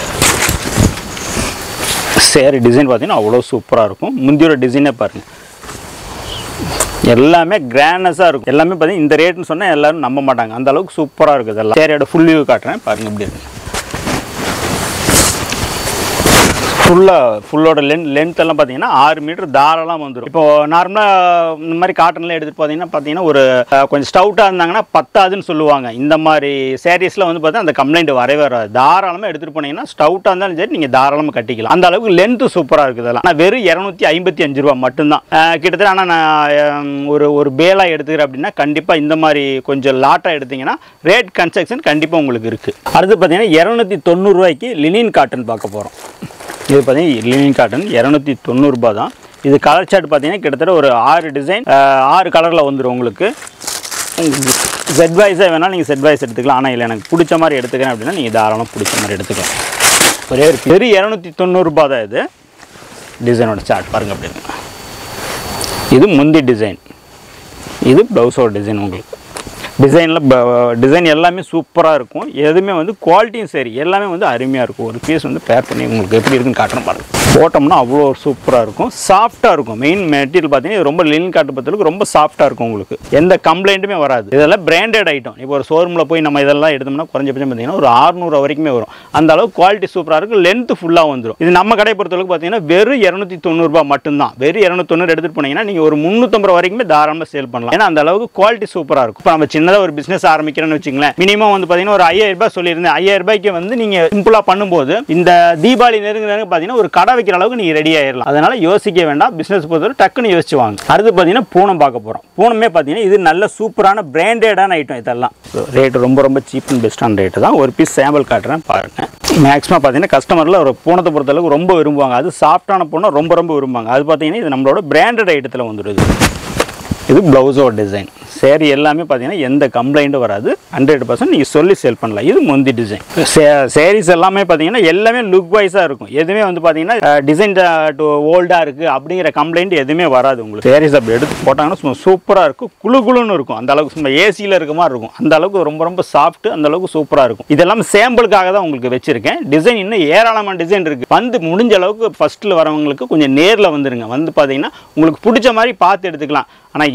சேரீ டிசைன் பார்த்தீங்கன்னா அவ்வளோ சூப்பராக இருக்கும். முந்தியோட டிசைனே பாருங்கள். எல்லாமே கிராண்டஸாக இருக்கும். எல்லாமே பார்த்தீங்கன்னா இந்த ரேட்னு சொன்னால் எல்லோரும் நம்ப மாட்டாங்க. அந்த அளவுக்கு சூப்பராக இருக்குது. இதெல்லாம் சேரியோட ஃபுல் வியூ காட்டுறேன் பாருங்கள். எப்படி இருக்குது ஃபுல்லோட லென்த் எல்லாம் பார்த்தீங்கன்னா 6 மீட்டர் தாராளமாக வந்துடும். இப்போ நார்மலாக இந்த மாதிரி காட்டன்லாம் எடுத்துகிட்டு பார்த்தீங்கன்னா ஒரு கொஞ்சம் ஸ்டவுட்டாக இருந்தாங்கன்னா பத்தாதுன்னு சொல்லுவாங்க. இந்த மாதிரி சேரீஸில் வந்து பார்த்தீங்கன்னா அந்த கம்ப்ளைண்ட் வரவே வராது. தாராளமாக எடுத்துகிட்டு போனீங்கன்னா ஸ்டவுட்டாக இருந்தாலும் சரி நீங்கள் தாராளமாக கட்டிக்கலாம். அந்த அளவுக்கு லென்த்து சூப்பராக இருக்குது. இதெல்லாம் ஆனால் வெறும் 255 ரூபா மட்டும்தான் கிட்டத்தட்ட. ஆனால் நான் ஒரு பேலாக எடுத்துக்கிறேன் அப்படின்னா கண்டிப்பாக இந்த மாதிரி கொஞ்சம் லாட்டாக எடுத்தீங்கன்னா ரேட் கன்ஸ்ட்ரக்ஷன் கண்டிப்பாக உங்களுக்கு இருக்குது. அடுத்து பார்த்தீங்கன்னா 290 ரூபாய்க்கு லினின் காட்டன் பார்க்க போகிறோம். இது பார்த்தீங்கன்னா லினின் காட்டன் 290 ரூபா தான். இது கலர் சார்ட் பார்த்தீங்கன்னா கிட்டத்தட்ட ஒரு 6 டிசைன் 6 கலரில் வந்துடும் உங்களுக்கு. செட் வைஸாக வேணாலும் நீங்கள் செட் வைஸ் எடுத்துக்கலாம். ஆனால் இல்லை எனக்கு பிடிச்ச மாதிரி எடுத்துக்கிறேன் அப்படின்னா நீங்கள் தாராளமாக பிடிச்ச மாதிரி எடுத்துக்கலாம். ஒரே ஒரு பெரிய 290 ரூபா தான் இது. டிசைனோட சார்ட் பாருங்கள். அப்படி இது முந்தி டிசைன். இது ப்ளவுஸோட டிசைன். உங்களுக்கு டிசைன் எல்லாமே சூப்பராக இருக்கும். எதுவுமே வந்து குவாலிட்டியும் சரி எல்லாமே வந்து அருமையாக இருக்கும். ஒரு பீஸ் வந்து பேர் பண்ணி உங்களுக்கு எப்படி இருக்குன்னு காட்டுறேன் பாருங்கள். போட்டோம்னா அவ்வளோ சூப்பராக இருக்கும். சாஃப்டாக இருக்கும். மெயின் மெட்டீரியல் பார்த்தீங்கன்னா ரொம்ப லினின் காட்டு பத்திலுக்கு ரொம்ப சாஃப்டாக இருக்கும். உங்களுக்கு எந்த கம்ப்ளைண்ட்டுமே வராது. இதெல்லாம் பிராண்டட் ஐட்டம். இப்போ ஒரு ஷோரூமில் போய் நம்ம இதெல்லாம் எடுத்தோம்னா குறைஞ்சபட்சம் பார்த்தீங்கன்னா ஒரு 600 வரைக்குமே வரும். அந்த அளவுக்கு குவாலிட்டி சூப்பராக இருக்கும். லென்த்து ஃபுல்லாக வந்துடும். இது நம்ம கடை பொறுத்தளவுக்கு பார்த்தீங்கன்னா வெறும் 290 ரூபா மட்டும்தான். வெறும் 290 எடுத்துகிட்டு போனீங்கன்னா நீங்கள் ஒரு 350 வரைக்குமே தாராளமாக சேல் பண்ணலாம். ஏன்னா அந்த அளவுக்கு குவாலிட்டி சூப்பராக இருக்கும். இப்போ நம்ம சின்னதாக ஒரு பிஸ்னஸ் ஆரம்பிக்கிறேன்னு வச்சுங்களேன். மினிமம் வந்து பார்த்தீங்கன்னா ஒரு 5000 ரூபாய் சொல்லியிருந்தேன். 5000 ரூபாய்க்கு வந்து நீங்கள் சிம்பிளாக பண்ணும்போது இந்த தீபாவளி நெருங்க பார்த்தீங்கன்னா ஒரு கடை வைக்கிற அளவுக்கு நீங்கள் ரெடி ஆயிடலாம். அதனால யோசிக்க வேண்டாம். பிஸ்னஸ் பொறுத்தவரை டக்குன்னு யோசிச்சு வாங்க. அடுத்து பார்த்தீங்கன்னா பூனம் பார்க்க போகிறோம். பூனமே பார்த்தீங்கன்னா இது நல்ல சூப்பரான பிராண்டடான ஐட்டம். இதெல்லாம் ரேட்டு ரொம்ப சீப் அண்ட் பெஸ்ட்டான ரேட்டு தான். ஒரு பீஸ் சாம்பிள் காட்டுறேன் பாருங்கள். மேக்ஸிமம் பார்த்தீங்கன்னா கஸ்டமரில் ஒரு பூனத்தை பொறுத்தளவுக்கு ரொம்ப விரும்புவாங்க. அது சாஃப்டான பூனை ரொம்ப விரும்புவாங்க. அது பார்த்தீங்கன்னா இது நம்மளோட பிராண்டட் ஐட்டத்தில் வந்துடுது. இது ப்ளவுஸோட டிசைன். சேரீ எல்லாமே பார்த்தீங்கன்னா எந்த கம்ப்ளைண்ட்டும் வராது. 100% நீங்கள் சொல்லி சேல் பண்ணலாம். இது முந்தி டிசைன். சேரீஸ் எல்லாமே பார்த்தீங்கன்னா எல்லாமே லுக் வைஸாக இருக்கும். எதுவுமே வந்து பார்த்தீங்கன்னா டிசைன் ஓல்டாக இருக்குது அப்படிங்கிற கம்ப்ளைண்ட் எதுவுமே வராது. உங்களுக்கு சேரீஸ் அப்படி எடுத்து போட்டாங்கன்னா சும்மா சூப்பராக இருக்கும். குழுன்னு இருக்கும். அந்த அளவுக்கு சும்மா ஏசியில் இருக்க மாதிரி இருக்கும். அந்த அளவுக்கு ரொம்ப சாஃப்ட். அந்த அளவுக்கு சூப்பராக இருக்கும். இதெல்லாம் சாம்பிளுக்காக தான் உங்களுக்கு வச்சிருக்கேன். டிசைன் இன்னும் ஏராளமான டிசைன் இருக்குது. வந்து முடிஞ்ச அளவுக்கு ஃபர்ஸ்ட்டில் வரவங்களுக்கு கொஞ்சம் நேரில் வந்துருங்க. வந்து பார்த்தீங்கன்னா உங்களுக்கு பிடிச்ச மாதிரி பார்த்து எடுத்துக்கலாம். ஆனால்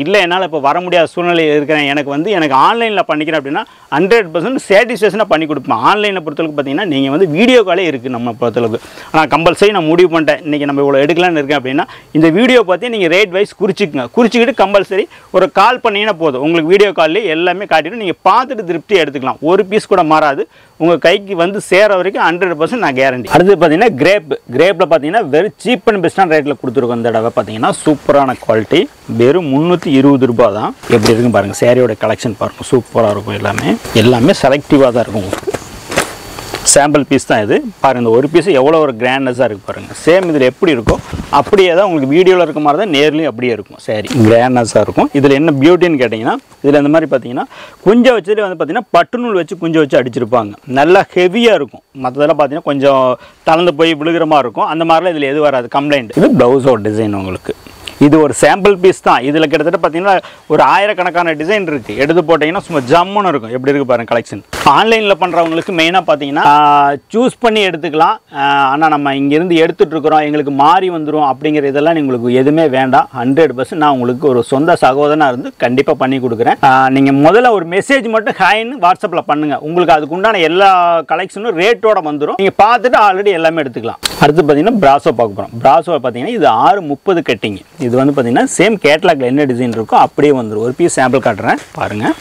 இல்லை என்னால் இப்போ வர முடியாத சூழ்நிலை இருக்கிறேன், எனக்கு ஆன்லைனில் பண்ணிக்கிறேன் அப்படின்னா 100% சாட்டிஸ்ஃபேக்ஷனாக பண்ணி கொடுப்பேன். ஆன்லைனை பொறுத்தளவுக்கு பார்த்தீங்கன்னா நீங்கள் வந்து வீடியோ காலே இருக்குது நம்ம பொறுத்தளவுக்கு. ஆனால் கம்பல்சரி நான் முடிவு பண்ணிட்டேன் இன்றைக்கி நம்ம இவ்வளோ எடுக்கலான்னு இருக்கேன் அப்படின்னா இந்த வீடியோ பார்த்து நீங்கள் ரேட் வைஸ் குறிச்சிக்கிட்டு கம்பல்சரி ஒரு கால் பண்ணிங்கன்னா போதும். உங்களுக்கு வீடியோ கால்லேயே எல்லாமே காட்டிட்டு நீங்கள் பார்த்துட்டு திருப்தி எடுத்துக்கலாம். ஒரு பீஸ் கூட மாறாது, உங்கள் கைக்கு வந்து சேர வரைக்கும் 100% நான் கேரண்டி. அடுத்து பார்த்தீங்கன்னா கிரேப்பில் பார்த்தீங்கன்னா வெறும் சீப் அண்ட் பெஸ்ட்டான ரேட்டில் கொடுத்துருக்கோம். இந்த தடவை பார்த்தீங்கன்னா சூப்பரான குவாலிட்டி, வெறும் 320 ரூபா தான். எப்படி இருக்குன்னு பாருங்கள், சேரீயோட கலெக்ஷன் பாருங்கள், சூப்பராக இருக்கும். எல்லாமே செலக்டிவாக தான் இருக்கும். சாம்பிள் பீஸ் தான் இது பாருங்கள். இந்த ஒரு பீஸ் எவ்வளோ ஒரு கிராண்டஸாக இருக்குது பாருங்கள். சேம் இதில் எப்படி இருக்கோ அப்படியே தான் உங்களுக்கு வீடியோவில் இருக்க மாதிரி தான் நேர்லேயும் அப்படியே இருக்கும். சரி, கிராண்டஸாக இருக்கும். இதில் என்ன பியூட்டின்னு கேட்டிங்கன்னா இதில் இந்த மாதிரி பார்த்தீங்கன்னா குஞ்சை வச்சுட்டு வந்து பார்த்தீங்கன்னா பட்டு நூல் வச்சு குஞ்சை வச்சு அடிச்சிருப்பாங்க. நல்லா ஹெவியாக இருக்கும். மற்றதெல்லாம் பார்த்தீங்கன்னா கொஞ்சம் தளர்ந்து போய் விழுகிற மாதிரி இருக்கும். அந்த மாதிரிலாம் இதில் எது வராது கம்ப்ளைண்ட். இது ப்ளவுஸோட டிசைன் உங்களுக்கு. இது ஒரு சாம்பிள் பீஸ் தான். இதில் கிட்டத்தட்ட பார்த்தீங்கன்னா ஒரு 1000கணக்கான டிசைன் இருக்குது. எடுத்து போட்டிங்கன்னா சும்மா ஜம்முன்னு இருக்கும். எப்படி இருக்குது பாருங்கள் கலெக்ஷன். ஆன்லைனில் பண்ணுறவங்களுக்கு மெயினாக பார்த்தீங்கன்னா சூஸ் பண்ணி எடுத்துக்கலாம். ஆனால் நம்ம இங்கேருந்து எடுத்துகிட்ருக்குறோம், எங்களுக்கு மாறி வந்துடும் அப்படிங்கிற இதெல்லாம் உங்களுக்கு எதுவுமே வேண்டாம். 100% நான் உங்களுக்கு ஒரு சொந்த சகோதரனாக இருந்து கண்டிப்பாக பண்ணி கொடுக்குறேன். நீங்கள் முதல்ல ஒரு மெசேஜ் மட்டும் ஹாய்ன்னு வாட்ஸ்அப்பில் பண்ணுங்கள். உங்களுக்கு அதுக்குண்டான எல்லா கலெக்ஷனும் ரேட்டோட வந்துடும். நீங்கள் பார்த்துட்டு ஆல்ரெடி எல்லாமே எடுத்துக்கலாம். அடுத்து பார்த்தீங்கன்னா பிராசோ பார்க்க போகிறோம். பிராசோ பார்த்தீங்கன்னா இது 630 கட்டிங். இது வந்து பார்த்தீங்கன்னா சேம் கேட்லாக்ல என்ன டிசைன் இருக்கோ அப்படியே வந்துடும். ஒரு பீஸ் சாம்பிள் காட்டுறேன் பாருங்கள்.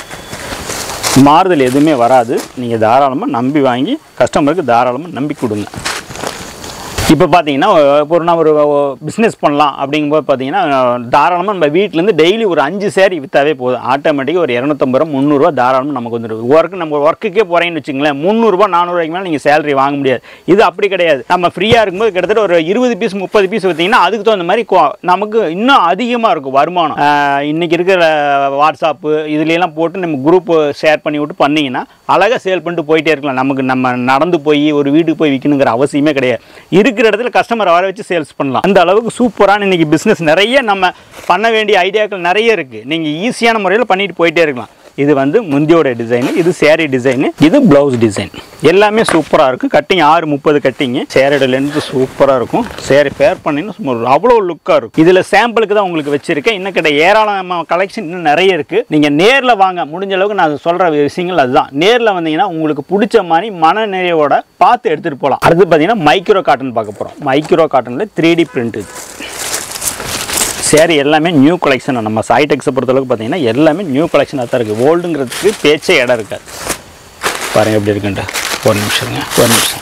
மாறுதல் எதுவுமே வராது. நீங்கள் தாராளமாக நம்பி வாங்கி கஸ்டமருக்கு தாராளமாக நம்பி கொடுங்க. இப்போ பார்த்தீங்கன்னா நான் ஒரு பிஸ்னஸ் பண்ணலாம் அப்படிங்கும்போது பார்த்தீங்கன்னா தாராளமாக நம்ம வீட்டிலேருந்து டெய்லி ஒரு 5 சேரீ விற்றாவே போதும். ஆட்டோமேட்டிக்காக ஒரு 250 ரூபா 300 ரூபா தாராளமாக நமக்கு வந்துடும். நம்ம ஒர்க்குக்கே போகிறேன்னு வச்சுங்களேன், 300 ரூபா 400 ரூபாய்க்கு மேலே நீங்கள் சேலரி வாங்க முடியாது. இது அப்படி கிடையாது. நம்ம ஃப்ரீயாக இருக்கும்போது கிட்டத்தட்ட ஒரு 20 பீஸ் 30 பீஸ் விற்றீங்கன்னா அதுக்கு தகுந்த மாதிரி நமக்கு இன்னும் அதிகமாக இருக்கும் வருமானம். இன்றைக்கி இருக்கிற வாட்ஸ்அப்பு இதுலாம் போட்டு நம்ம குரூப் ஷேர் பண்ணி விட்டு பண்ணிங்கன்னா அழகாக சேல் பண்ணிட்டு போயிட்டே இருக்கலாம். நம்ம நடந்து போய் ஒரு வீட்டுக்கு போய் விற்கணுங்கிற அவசியமே கிடையாது. இருக்கிற இடத்துல கஸ்டமரை வர வச்சு சேல்ஸ் பண்ணலாம். அந்த அளவுக்கு சூப்பரான இன்னைக்கு பிசினஸ் நிறைய நம்ம பண்ண வேண்டிய ஐடியாக்கள் நிறைய இருக்கு. நீங்க ஈஸியான முறையில் பண்ணிட்டு போயிட்டே இருக்கலாம். இது வந்து முந்தியோட டிசைன், இது சேரீ டிசைன், இது பிளவுஸ் டிசைன். எல்லாமே சூப்பராக இருக்கும். Cutting 630 cutting. சேரீயோட லென்த் சூப்பராக இருக்கும். சேரீ பேர் பண்ணிங்கன்னா அவ்வளோ லுக்காக இருக்கும். இதில் சாம்பிளுக்கு தான் உங்களுக்கு வச்சிருக்கேன். இன்னும் கிட்ட ஏராளமான கலெக்ஷன் இன்னும் நிறைய இருக்கு. நீங்கள் நேரில் வாங்க. முடிஞ்ச அளவுக்கு நான் சொல்கிற விஷயங்கள் அதுதான். நேரில் வந்தீங்கன்னா உங்களுக்கு பிடிச்ச மாதிரி மன நிறைவோட பார்த்து எடுத்துகிட்டு போகலாம். அடுத்து பார்த்தீங்கன்னா மைக்ரோ காட்டன் பார்க்க போகிறோம். மைக்ரோ காட்டனில் 3D பிரிண்ட். சேரீ எல்லாமே நியூ கலெக்ஷன். நம்ம சாய் டெக்ஸை பொறுத்தளவுக்கு பார்த்தீங்கன்னா எல்லாமே நியூ கலெக்ஷனாக தான் இருக்குது. ஓல்டுங்கிறதுக்கு பேச்சே இடம் இருக்காது. பாருங்கள் எப்படி இருக்குன்ட்டு. ஒரு நிமிஷம்.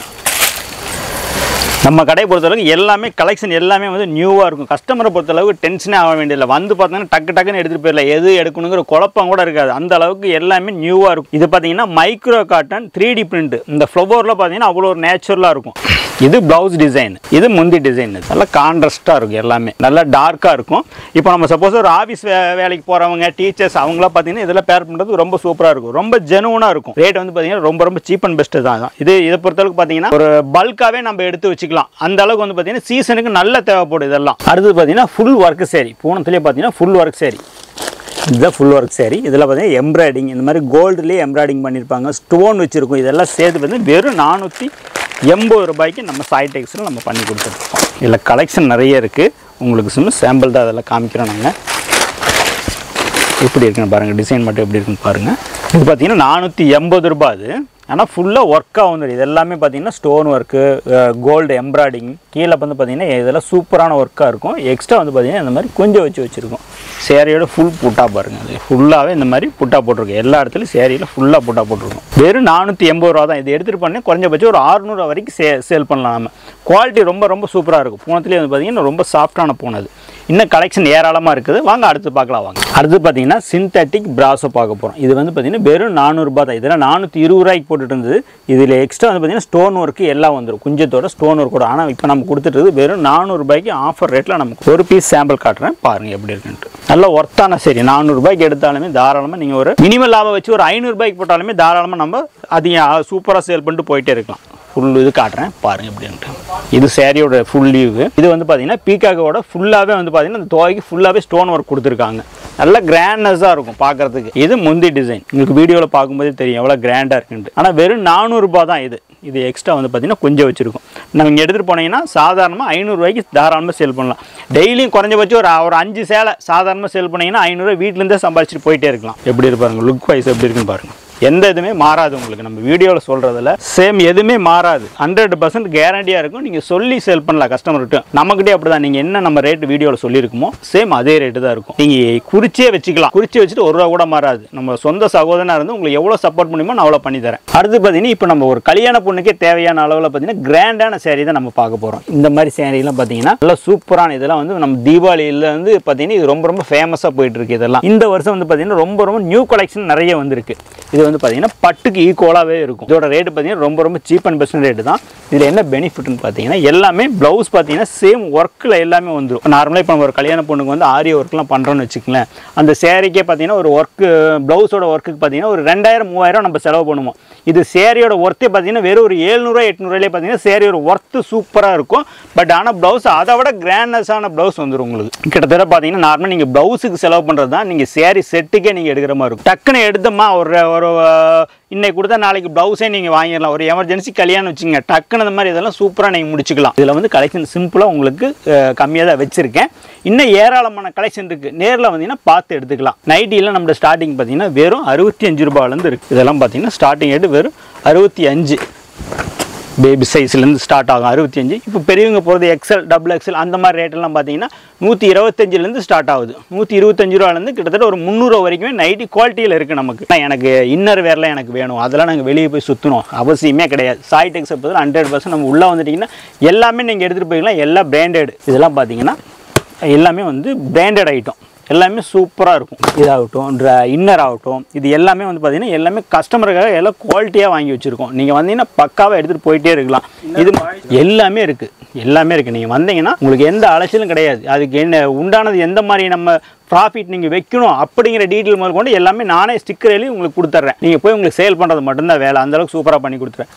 நம்ம கடையை பொறுத்தளவுக்கு எல்லாமே கலெக்ஷன் எல்லாமே வந்து நியூவாக இருக்கும். கஸ்டமரை பொறுத்தளவுக்கு டென்ஷனே ஆக வேண்டியதில்லை. வந்து பார்த்தீங்கன்னா டக்குன்னு எடுத்துகிட்டு போயிடல. எது எடுக்கணுங்கிற குழப்பம் கூட இருக்காது. அந்த அளவுக்கு எல்லாமே நியூவாக இருக்கும். இது பார்த்தீங்கன்னா மைக்ரோ காட்டன் 3D பிரிண்ட். இந்த ஃப்ளவரில் பார்த்தீங்கன்னா அவ்வளோ ஒரு நேச்சுரலாக இருக்கும். இது பிளவுஸ் டிசைன், இது முந்தி டிசைன். நல்லா கான்ட்ராஸ்டாக இருக்கும். எல்லாமே நல்லா டார்க்காக இருக்கும். இப்போ நம்ம சப்போஸ் ஒரு ஆஃபீஸ் வேலைக்கு போகிறவங்க, டீச்சர்ஸ் அவங்களாம் பார்த்தீங்கன்னா இதெல்லாம் பேர் பண்ணுறது ரொம்ப சூப்பராக இருக்கும். ரொம்ப ஜெனுவனாக இருக்கும். ரேட் வந்து பார்த்தீங்கன்னா ரொம்ப சீப் அண்ட் பெஸ்ட்டு தான். இதை பொறுத்தளவுக்கு பார்த்தீங்கன்னா ஒரு பல்காகவே நம்ம எடுத்து வச்சுக்கலாம். அந்த அளவுக்கு வந்து பார்த்தீங்கன்னா சீசனுக்கு நல்ல தேவைப்படும் இதெல்லாம். அடுத்து பார்த்தீங்கன்னா ஃபுல் ஒர்க் சேரீ. பூனத்துலேயே பார்த்தீங்கன்னா ஃபுல் ஒர்க் சேரீ. இதுதான் ஃபுல் ஒர்க் சேரீ. இதில் பார்த்தீங்கன்னா எம்ப்ராய்டிங் இந்த மாதிரி கோல்டுலேயே எம்ப்ராய்டிங் பண்ணியிருப்பாங்க. ஸ்டோன் வச்சுருக்கும். இதெல்லாம் சேர்த்து வந்து வெறும் 480 ரூபாய்க்கு நம்ம சாய் டெக்ஸில் நம்ம பண்ணி கொடுத்துருக்கோம். இதில் கலெக்ஷன் நிறைய இருக்குது. உங்களுக்கு சும்மா சாம்பிள் தான் அதெல்லாம் காமிக்கிறோம். நாங்கள் எப்படி இருக்குன்னு பாருங்கள். டிசைன் மட்டும் எப்படி இருக்குன்னு பாருங்கள். இது பார்த்தீங்கன்னா 480 ரூபா. அது ஆனால் ஃபுல்லாக ஒர்க்காக வந்துடும். இது எல்லாமே பார்த்தீங்கன்னா ஸ்டோன் ஒர்க்கு, கோல்டு எம்ப்ராய்டிங். கீழே வந்து பார்த்தீங்கன்னா இதெல்லாம் சூப்பரான ஒர்க்காக இருக்கும். எக்ஸ்ட்ரா வந்து பார்த்தீங்கன்னா இந்த மாதிரி கொஞ்சம் வச்சுருக்கோம். சேரீயோட ஃபுல் புட்டா பாருங்கள். அது ஃபுல்லாகவே இந்த மாதிரி புட்டா போட்டிருக்கோம். எல்லா இடத்துலையும் சேரீயில் ஃபுல்லாக புட்டா போட்டிருக்கோம். வெறும் 480 ரூபா தான். இது எடுத்துகிட்டு பண்ணி குறைஞ்சபட்சம் ஒரு 600 ரூபா வரைக்கும் சேல் பண்ணலாம். நம்ம குவாலிட்டி ரொம்ப சூப்பராக இருக்கும். பூனத்துலேயே வந்து பார்த்தீங்கன்னா ரொம்ப சாஃப்டான பூனை. அது இன்னும் கலெக்ஷன் ஏராளமாக இருக்குது. வாங்க அடுத்து பார்க்கலாம். வாங்க அடுத்து பார்த்தீங்கன்னா சிந்தட்டிக் பிராசோ பார்க்க போகிறோம். இது வந்து பார்த்தீங்கன்னா வெறும் 400 ரூபா தான். இதெல்லாம் 420 ரூபாய்க்கு போட்டுட்டு இருந்தது. இதில் எக்ஸ்ட்ரா வந்து பார்த்தீங்கன்னா ஸ்டோன் ஒர்க்கு எல்லாம் வந்துடும். குஞ்சத்தோட ஸ்டோன் ஒர்க் கூட. ஆனால் இப்போ நம்ம கொடுத்துட்டு வெறும் 400 ரூபாய்க்கு ஆஃபர் ரேட்டில் நமக்கு ஒரு பீஸ் சாம்பிள் காட்டுறேன் பாருங்கள் எப்படி இருக்குன்ட்டு. நல்ல ஒர்த்தான சரி. 400 ரூபாய்க்கு எடுத்தாலுமே தாராளமாக நீங்கள் ஒரு மினிமம் லாபம் வச்சு ஒரு 500 ரூபாய்க்கு போட்டாலுமே தாராளமாக நம்ம அதிகம் சூப்பராக சேல் பண்ணிட்டு போயிட்டே இருக்கலாம். ஃபுல் இது காட்டுறேன் பாருங்க எப்படின்ட்டு. இது சேரீயோட ஃபுல் லீவு. இது வந்து பார்த்தீங்கன்னா பீகாக்கோட ஃபுல்லாகவே வந்து பார்த்தீங்கன்னா இந்த தோகைக்கு ஃபுல்லாகவே ஸ்டோன் ஒர்க் கொடுத்துருக்காங்க. நல்ல கிராண்ட்னஸாக இருக்கும் பார்க்குறதுக்கு. இது முந்தி டிசைன். உங்களுக்கு வீடியோவில் பார்க்கும்போதே தெரியும் எவ்வளோ கிராண்டாக இருக்குன்ட்டு. ஆனால் வெறும் 400 ரூபா தான் இது. இது எக்ஸ்ட்ரா வந்து பார்த்தீங்கன்னா கொஞ்சம் வச்சுருக்கும். நம்ம எடுத்துகிட்டு போனீங்கன்னா சாதாரணமாக 500 ரூபாய்க்கு தாராளமாக சேல் பண்ணலாம். டெய்லியும் குறைஞ்சபட்சம் ஒரு 5 சேலை சாதாரணமாக சேல் பண்ணிங்கன்னா 500 ரூபாய் வீட்டிலேருந்தே சம்பாதிச்சிட்டு போயிட்டே இருக்கலாம். எப்படி இருப்பாருங்க லுக் வைஸ் எப்படி இருக்குன்னு பாருங்கள். எந்த எதுவுமே மாறாது உங்களுக்கு. நம்ம வீடியோவில் சொல்கிறதுல சேம் எதுவுமே மாறாது. 100% கேரண்டியாக இருக்கும். நீங்கள் சொல்லி சேல் பண்ணலாம் கஸ்டமர்கிட்ட. நம்மக்கிட்டே அப்படி தான். நீங்கள் என்ன நம்ம ரேட்டு வீடியோவில் சொல்லியிருக்குமோ சேம் அதே ரேட்டு தான் இருக்கும். நீங்கள் குறிச்சே வச்சுக்கலாம். குறிச்சி வச்சுட்டு 1 ரூபா கூட மாறாது. நம்ம சொந்த சகோதரனாக இருந்து உங்களுக்கு எவ்வளோ சப்போர்ட் முடியுமோ நான் அவ்வளோ பண்ணி தரேன். அடுத்து பார்த்தீங்கன்னா இப்போ நம்ம ஒரு கல்யாண பொண்ணுக்கே தேவையான அளவில் பார்த்தீங்கன்னா கிராண்டான சேரீ தான் நம்ம பார்க்க போகிறோம். இந்த மாதிரி சேரீலாம் பார்த்தீங்கன்னா நல்லா சூப்பரான இதெல்லாம் வந்து நம்ம தீபாவளியில் வந்து பார்த்தீங்கன்னா இது ரொம்ப ரொம்ப ஃபேமஸாக போயிட்டு இருக்கு. இதெல்லாம் இந்த வருஷம் வந்து பார்த்தீங்கன்னா ரொம்ப ரொம்ப நியூ கலெக்ஷன் நிறைய வந்துருக்கு. இது வந்து பார்த்தீங்கன்னா பட்டுக்கு ஈக்குவலாகவே இருக்கும். இதோட ரேட்டு பார்த்தீங்கன்னா ரொம்ப ரொம்ப சீப் அண்ட் பெஸ்ட் ரேட்டு தான். இதில் என்ன பெனிஃபிட்னு பார்த்தீங்கன்னா எல்லாமே ப்ளவுஸ் பார்த்தீங்கன்னா சேம் ஒர்க்கில் எல்லாமே வந்துடும். நார்மலாக இப்போ நம்ம ஒரு கல்யாண பொண்ணுக்கு வந்து ஆரி ஒர்க்லாம் பண்ணுறோன்னு வச்சுக்கலேன். அந்த சேரீக்கே பார்த்தீங்கன்னா ஒரு ஒர்க்கு ப்ளவுஸோட ஒர்க்குக்கு பார்த்தீங்கன்னா ஒரு 2000 3000 நம்ம செலவு பண்ணுவோம். இது சேரீயோட ஒர்த்தே பார்த்தீங்கன்னா வெறும் ஒரு 700 800 பார்த்தீங்கன்னா சேரீயோட ஒர்த்து சூப்பராக இருக்கும். பட் ஆனால் ப்ளவுஸ் அதை விட கிராண்ட்னஸான ப்ளவுஸ் வந்துடும் உங்களுக்கு. கிட்டத்தட்ட பார்த்தீங்கன்னா நார்மலாக நீங்கள் ப்ளவுஸுக்கு செலவு பண்ணுறது தான் நீங்கள் சேரீ செட்டுக்கே நீங்கள் எடுக்கிற மாதிரி இருக்கும். டக்குன்னு எடுத்தோமா ஒரு இன்னைக்கு கொடுத்தா நாளைக்கு ப்ளவுஸே நீங்கள் வாங்கிடலாம். ஒரு எமர்ஜென்சி கல்யாணம் வச்சுங்க டக்குன்னு இந்த மாதிரி இதெல்லாம் சூப்பராக நீங்கள் முடிச்சுக்கலாம். இதில் வந்து கலெக்ஷன் சிம்பிளாக உங்களுக்கு கம்மியாக தான் வச்சுருக்கேன். இன்னும் ஏராளமான கலெக்ஷன் இருக்குது. நேரில் வந்தீங்கன்னா பார்த்து எடுத்துக்கலாம். நைட்டியில் நம்ம ஸ்டார்டிங் பார்த்தீங்கன்னா வெறும் 65 ரூபாயிலேருந்து இருக்குது. இதெல்லாம் பார்த்தீங்கன்னா ஸ்டார்டிங் ரேட்டு வெறும் 65. பேபி சைஸ்லேருந்து ஸ்டார்ட் ஆகும் 65. இப்போ பெரியவங்க போகிறது எக்ஸல் டபுள் எக்ஸல் அந்த மாதிரி ரேட்டெல்லாம் பார்த்தீங்கன்னா 125லேருந்து ஸ்டார்ட் ஆகுது. 125 ரூபாலேருந்து கிட்டத்தட்ட ஒரு 300 வரைக்குமே நைட்டி குவாலிட்டியில் இருக்குது நமக்கு. எனக்கு இன்னர் வேர்லாம் எனக்கு வேணும், அதெல்லாம் நாங்கள் வெளியே போய் சுற்றணும் அவசியமே கிடையாது. சாய் டெக்ஸ் பொறுத்தவரை 100% நம்ம உள்ளே வந்துட்டிங்கன்னா எல்லாமே நீங்கள் எடுத்துகிட்டு போய்க்கலாம். எல்லாம் பிராண்டட். இதெல்லாம் பார்த்தீங்கன்னா எல்லாமே வந்து பிராண்டட் ஐட்டம். எல்லாமே சூப்பராக இருக்கும். இதாகட்டும் இன்னர் ஆகட்டும் இது எல்லாமே வந்து பார்த்தீங்கன்னா எல்லாமே கஸ்டமருக்காக எல்லாம் குவாலிட்டியாக வாங்கி வச்சுருக்கோம். நீங்கள் வந்தீங்கன்னா பக்காவாக எடுத்துகிட்டு போயிட்டே இருக்கலாம். இது எல்லாமே இருக்குது. எல்லாமே இருக்குது. நீங்கள் வந்தீங்கன்னா உங்களுக்கு எந்த அலைச்சலும் கிடையாது. அதுக்கு என்ன உண்டானது எந்த மாதிரி நம்ம ப்ராஃபிட் நீங்கள் வைக்கணும் அப்படிங்கிற டீட்டெயில் முதல் கொண்டு எல்லாமே நானே ஸ்டிக்கர் எழுதி உங்களுக்கு கொடுத்துட்றேன். நீங்கள் போய் உங்களுக்கு சேல் பண்ணுறது மட்டும்தான் வேலை. அந்தளவுக்கு சூப்பராக பண்ணி கொடுத்துறேன்.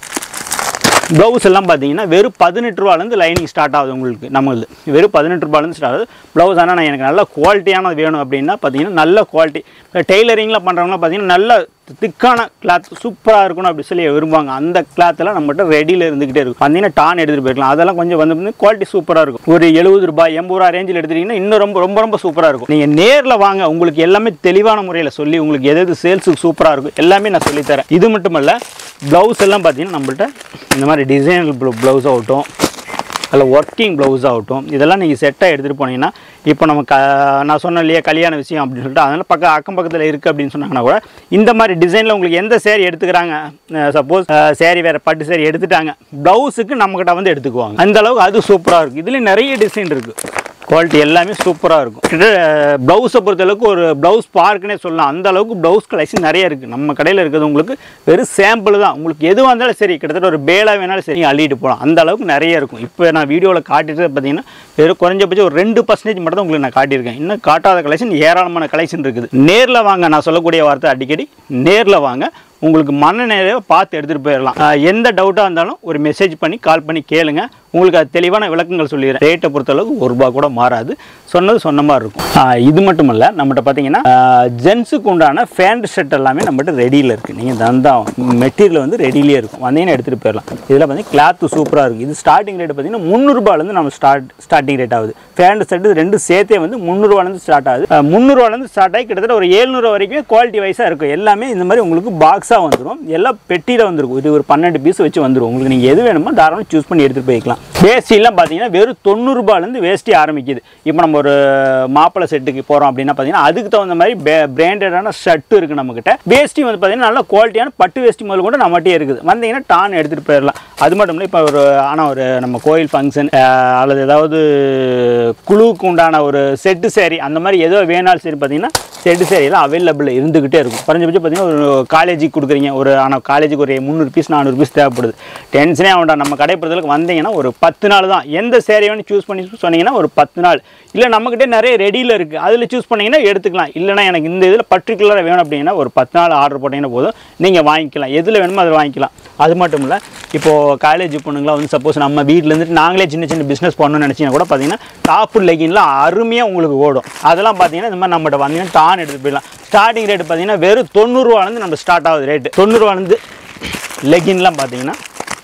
ப்ளவுஸ் எல்லாம் பார்த்தீங்கன்னா வெறும் 18 ரூபாலேருந்து லைனிங் ஸ்டார்ட் ஆகுது உங்களுக்கு. நம்மளுது வெறும் 18 ரூபாலேருந்து ஸ்டார்ட் ஆகுது ப்ளவுஸ். ஆனால் நான் எனக்கு நல்ல குவாலிட்டியானது வேணும் அப்படின்னா பார்த்தீங்கன்னா நல்ல குவாலிட்டி டெய்லரிங்லாம் பண்ணுறவங்களாம் பார்த்தீங்கன்னா நல்ல திக்கான கிளாத் சூப்பராக இருக்கணும் அப்படி சொல்லி விரும்புவாங்க. அந்த கிளாத்தெல்லாம் நம்மகிட்ட ரெடியில் இருந்துக்கிட்டே இருக்கும். பார்த்தீங்கன்னா டான் எடுத்துகிட்டு போயிருக்கலாம். அதெல்லாம் கொஞ்சம் வந்து குவாலிட்டி சூப்பராக இருக்கும். ஒரு 70 ரூபாய் 80 ரூபா ரேஞ்சில் எடுத்துட்டிங்கன்னா இன்னும் ரொம்ப ரொம்ப ரொம்ப சூப்பராக இருக்கும். நீங்கள் நேரில் வாங்க, உங்களுக்கு எல்லாமே தெளிவான முறையில் சொல்லி உங்களுக்கு எது சேல்ஸுக்கு சூப்பராக இருக்கும் எல்லாமே நான் சொல்லித்தரேன். இது மட்டும் இல்லை ப்ளவுஸ் எல்லாம் பார்த்தீங்கன்னா நம்மள்ட்ட இந்த மாதிரி டிசைனல் ப்ளவுஸ் ஆகட்டும் அதில் ஒர்க்கிங் ப்ளவுஸ் ஆகட்டும் இதெல்லாம் நீங்கள் செட்டாக எடுத்துகிட்டு போனீங்கன்னா இப்போ நம்ம நான் சொன்னேன் இல்லையா கல்யாண விஷயம் அப்படின்னு சொல்லிட்டு அதனால் அக்கம் பக்கத்தில் இருக்குது அப்படின்னு சொன்னாங்கன்னா கூட இந்த மாதிரி டிசைனில் உங்களுக்கு எந்த சேரீ எடுத்துக்கிறாங்க, சப்போஸ் சேரீ வேறு பட்டு சேரீ எடுத்துட்டாங்க ப்ளவுஸுக்கு நம்மக்கிட்ட வந்து எடுத்துக்குவாங்க. அந்தளவுக்கு அது சூப்பராக இருக்குது. இதுலேயும் நிறைய டிசைன் இருக்குது. குவாலிட்டி எல்லாமே சூப்பராக இருக்கும். ப்ளவுஸை பொறுத்தளவுக்கு ஒரு ப்ளவுஸ் பார்க்குன்னே சொல்லலாம். அந்த அளவுக்கு ப்ளவுஸ் கலெக்ஷன் நிறைய இருக்குது. நம்ம கடையில் இருக்கிறது உங்களுக்கு வெறும் சாம்பிள் தான். உங்களுக்கு எதுவாக இருந்தாலும் சரி கிட்டத்தட்ட ஒரு பேலாக வேணாலும் சரி அள்ளிட்டு போகலாம். அந்த அளவுக்கு நிறைய இருக்கும். இப்போ நான் வீடியோவில் காட்டிட்டு பார்த்தீங்கன்னா வெறும் குறைஞ்சபட்சம் ஒரு 2% மட்டும் தான் உங்களுக்கு நான் காட்டியிருக்கேன். இன்னும் காட்டாத கலெக்ஷன் ஏராளமான கலெக்ஷன் இருக்குது. நேரில் வாங்க. நான் சொல்லக்கூடிய வார்த்தை அடிக்கடி நேரில் வாங்க. உங்களுக்கு மன நேரம் பார்த்து எடுத்துகிட்டு போயிடலாம். எந்த டவுட்டாக இருந்தாலும் ஒரு மெசேஜ் பண்ணி கால் பண்ணி கேளுங்க. உங்களுக்கு அது தெளிவான விளக்கங்கள் சொல்லிடுறேன். ரேட்டை பொறுத்தளவுக்கு 1 ரூபா கூட மாறாது. சொன்னது சொன்ன மாதிரி இருக்கும். இது மட்டும் இல்லை நம்மகிட்ட பார்த்தீங்கன்னா ஜென்ஸுக்கு உண்டான ஃபேண்ட் ஷர்ட் எல்லாமே நம்மகிட்ட ரெடியில் இருக்குது. நீங்கள் தந்தான் மெட்டீரியல் வந்து ரெடியிலே இருக்கும். வந்தீங்கன்னா எடுத்துகிட்டு போயிடலாம். இதில் பார்த்தீங்கன்னா கிளாத்து சூப்பராக இருக்குது. இது ஸ்டார்டிங் ரேட் பார்த்தீங்கன்னா 300 ரூபாயிலேருந்து நம்ம ஸ்டார்டிங் ரேட் ஆகுது. ஃபேண்ட் ஷர்ட் ரெண்டு சேர்த்தே வந்து 300 ரூபாயிலேருந்து ஸ்டார்ட் ஆகுது. 300 ரூபாயிலேருந்து ஸ்டார்ட் ஆகி கிட்டத்தட்ட ஒரு 700 வரைக்கும் குவாலிட்டி வைஸாக இருக்கும். எல்லாமே இந்த மாதிரி உங்களுக்கு பாக்ஸாக வந்துடும். எல்லாம் பெட்டியில் வந்துருக்கும். இது ஒரு 12 பீஸ் வச்சு வந்துடும். உங்களுக்கு நீங்கள் எது வேணுமோ தாராளமாக சூஸ் பண்ணி எடுத்துகிட்டு போய்க்கலாம். வேஸ்டிலாம் பார்த்தீங்கன்னா வெறும் 90 ரூபாயிலேருந்து வேஸ்டி ஆரம்பிக்குது. இப்போ நம்ம ஒரு மாப்பிள்ளை செட்டுக்கு போகிறோம் அப்படின்னா பார்த்தீங்கன்னா அதுக்கு தகுந்த மாதிரி பிராண்டடான ஷர்ட்டு இருக்குது நம்மக்கிட்ட. வேஸ்டி வந்து பார்த்தீங்கன்னா நல்ல குவாலிட்டியான பட்டு வேஸ்டி முதல் கூட நம்மகிட்டே இருக்குது. வந்தீங்கன்னா டான் எடுத்துகிட்டு போயிடலாம். அது மட்டும் இல்லை இப்போ ஒரு நம்ம கோயில் ஃபங்க்ஷன் அல்லது ஏதாவது குழுவுக்கு உண்டான ஒரு செட்டு சேரீ அந்த மாதிரி ஏதோ வேணாலும் சரி பார்த்தீங்கன்னா செட்டு சேரீலாம் அவைலபிள் இருந்துக்கிட்டே இருக்கும். குறைஞ்சபட்சம் பார்த்தீங்கன்னா ஒரு காலேஜுக்கு கொடுக்குறீங்க. ஆனால் காலேஜுக்கு ஒரு 300 பீஸ் 400 பீஸ் தேவைப்படுது. டென்ஷனே ஆகண்டா. நம்ம கடைப்படுறதுக்கு வந்தீங்கன்னா ஒரு 10 நாள் தான். எந்த சேரீ வேணும் சூஸ் பண்ணி சொன்னீங்கன்னா ஒரு 10 நாள். இல்லை நம்மக்கிட்டே நிறைய ரெடியில் இருக்குது. அதில் சூஸ் பண்ணிங்கன்னா எடுத்துக்கலாம். இல்லைனா எனக்கு இந்த இதில் பர்டிகுலராக வேணும் அப்படின்னா ஒரு 10 நாள் ஆர்டர் போட்டிங்கன்னா போதும் நீங்கள் வாங்கிக்கலாம். எதில் வேணுமோ அதில் வாங்கிக்கலாம். அது மட்டும் இல்லை இப்போது காலேஜ் பொண்ணுங்களாம் வந்து சப்போஸ் நம்ம வீட்டில் இருந்துட்டு நாங்களே சின்ன சின்ன பிஸ்னஸ் பண்ணணும்னு நினச்சிங்கன்னா கூட பார்த்தீங்கன்னா டாப்பு லெகின்லாம் அருமையாக உங்களுக்கு ஓடும். அதெல்லாம் பார்த்தீங்கன்னா இந்த மாதிரி நம்மகிட்ட வந்தீங்கன்னா டான் எடுத்துகிட்டு போயிடலாம். ஸ்டார்டிங் ரேட்டு பார்த்தீங்கன்னா வெறும் 90 ரூபாலேருந்து நம்ம ஸ்டார்ட் ஆகுது ரேட்டு. 90 ரூபாலேருந்து லெகின்லாம் பார்த்தீங்கன்னா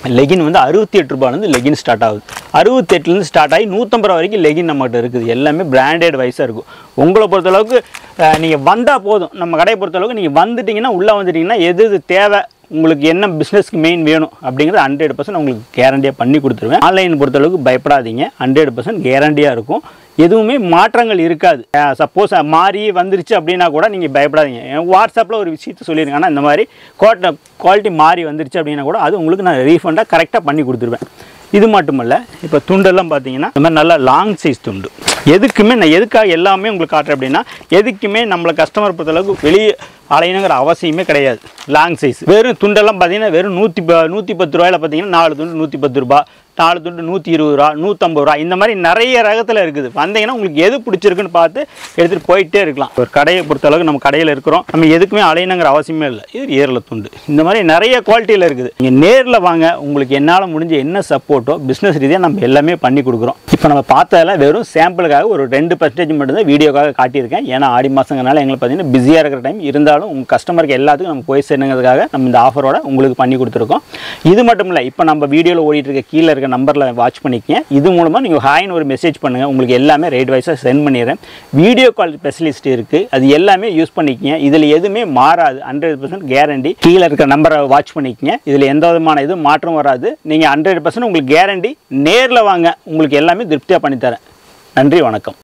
லெகின் வந்து 68 ரூபாயிலிருந்து லெகின் ஸ்டார்ட் ஆகுது. 68லேருந்து ஸ்டார்ட் ஆகி 150 ரூபா வரைக்கும் லெகின் நம்மகிட்ட இருக்குது. எல்லாமே பிராண்டட் வைஸாக இருக்கும். உங்களை பொறுத்தளவுக்கு நீங்கள் வந்தால் போதும். நம்ம கடையை பொறுத்தளவுக்கு நீங்கள் வந்துட்டிங்கன்னா உள்ளே வந்துட்டிங்கன்னா எது தேவை, உங்களுக்கு என்ன பிஸ்னஸ்க்கு மெயின் வேணும் அப்படிங்கிறது 100% உங்களுக்கு கேரண்டியாக பண்ணி கொடுத்துருவேன். ஆன்லைன் பொறுத்தளவுக்கு பயப்படாதீங்க, 100% கேரண்டியாக இருக்கும். எதுவுமே மாற்றங்கள் இருக்காது. சப்போஸ் மாறி வந்துருச்சு அப்படின்னா கூட நீங்கள் பயப்படாதீங்க. வாட்ஸ்அப்பில் ஒரு விஷயத்தை சொல்லிடுங்க. ஆனால் இந்த மாதிரி குவாலிட்டி மாறி வந்துருச்சு அப்படின்னா கூட அது உங்களுக்கு நான் ரீஃபண்டாக கரெக்டாக பண்ணி கொடுத்துருவேன். இது மட்டும் இல்லை, இப்போ துண்டெல்லாம் பார்த்தீங்கன்னா இந்த மாதிரி நல்லா லாங் சைஸ் துண்டு. எதுக்குமே நான் எதுக்காக எல்லாமே உங்களுக்கு காட்டுறேன் அப்படின்னா, எதுக்குமே நம்மளை கஸ்டமர் பொறுத்தளவுக்கு வெளியே அலையணுங்கிற அவசியமே கிடையாது. லாங் சைஸ் வெறும் துண்டெல்லாம் பார்த்தீங்கன்னா வெறும் 110 ரூபாயில் பார்த்தீங்கன்னா 4 துண்டு 110 ரூபா, 4 துண்டு 120 ரூபா, 150 ரூபா, இந்த மாதிரி நிறைய ரகத்தில் இருக்குது. வந்தீங்கன்னா உங்களுக்கு எது பிடிச்சிருக்குன்னு பார்த்து எடுத்துகிட்டு போயிட்டே இருக்கலாம். ஒரு கடையை பொறுத்தளவுக்கு நம்ம கடையில் இருக்கிறோம், நம்ம எதுக்குமே அலையணுங்கிற அவசியமே இல்லை. இது ஏரில் துண்டு இந்த மாதிரி நிறைய குவாலிட்டியில் இருக்குது. நீங்கள் நேரில் வாங்க, உங்களுக்கு என்னால் முடிஞ்ச என்ன சப்போர்ட்டோ பிஸ்னஸ் ரீதியாக நம்ம எல்லாமே பண்ணி கொடுக்குறோம். இப்போ நம்ம பார்த்ததில் வெறும் சாம்பிளுக்காக ஒரு 2% மட்டும்தான் வீடியோக்காக காட்டியிருக்கேன். ஏன்னா ஆடி மாதங்கனால எங்களுக்கு பார்த்தீங்கன்னா பிஸியாக இருக்கிற டைம் இருந்தாலும் உங்கள் கஸ்டமருக்கு எல்லாத்துக்கும் நம்ம போய் சேருங்கிறதுக்காக நம்ம இந்த ஆஃபரோட உங்களுக்கு பண்ணி கொடுத்துருக்கோம். இது மட்டும் இல்லை, இப்போ நம்ம வீடியோவில் ஓடிட்டு இருக்க கீழே இருக்க நம்பரில் வாட்ச் பண்ணிக்கங்க. இது மூலமாக நீங்கள் ஹாய்னு ஒரு மெசேஜ் பண்ணுங்கள், உங்களுக்கு எல்லாமே ரேட் வைஸாக சென்ட் பண்ணிடுறேன். வீடியோ கால் ஸ்பெஷலிஸ்ட் இருக்குது, அது எல்லாமே யூஸ் பண்ணிக்கங்க. இதில் எதுவுமே மாறாது, 100% கேரண்டி. கீழே இருக்க நம்பரை வாட்ச் பண்ணிக்கங்க, இதில் எந்த விதமான இதுவும் மாற்றம் வராது. நீங்கள் 100% உங்களுக்கு கேரண்டி. நேரில் வாங்க, உங்களுக்கு எல்லாமே திருப்தியாக பண்ணித்தரேன். நன்றி, வணக்கம்.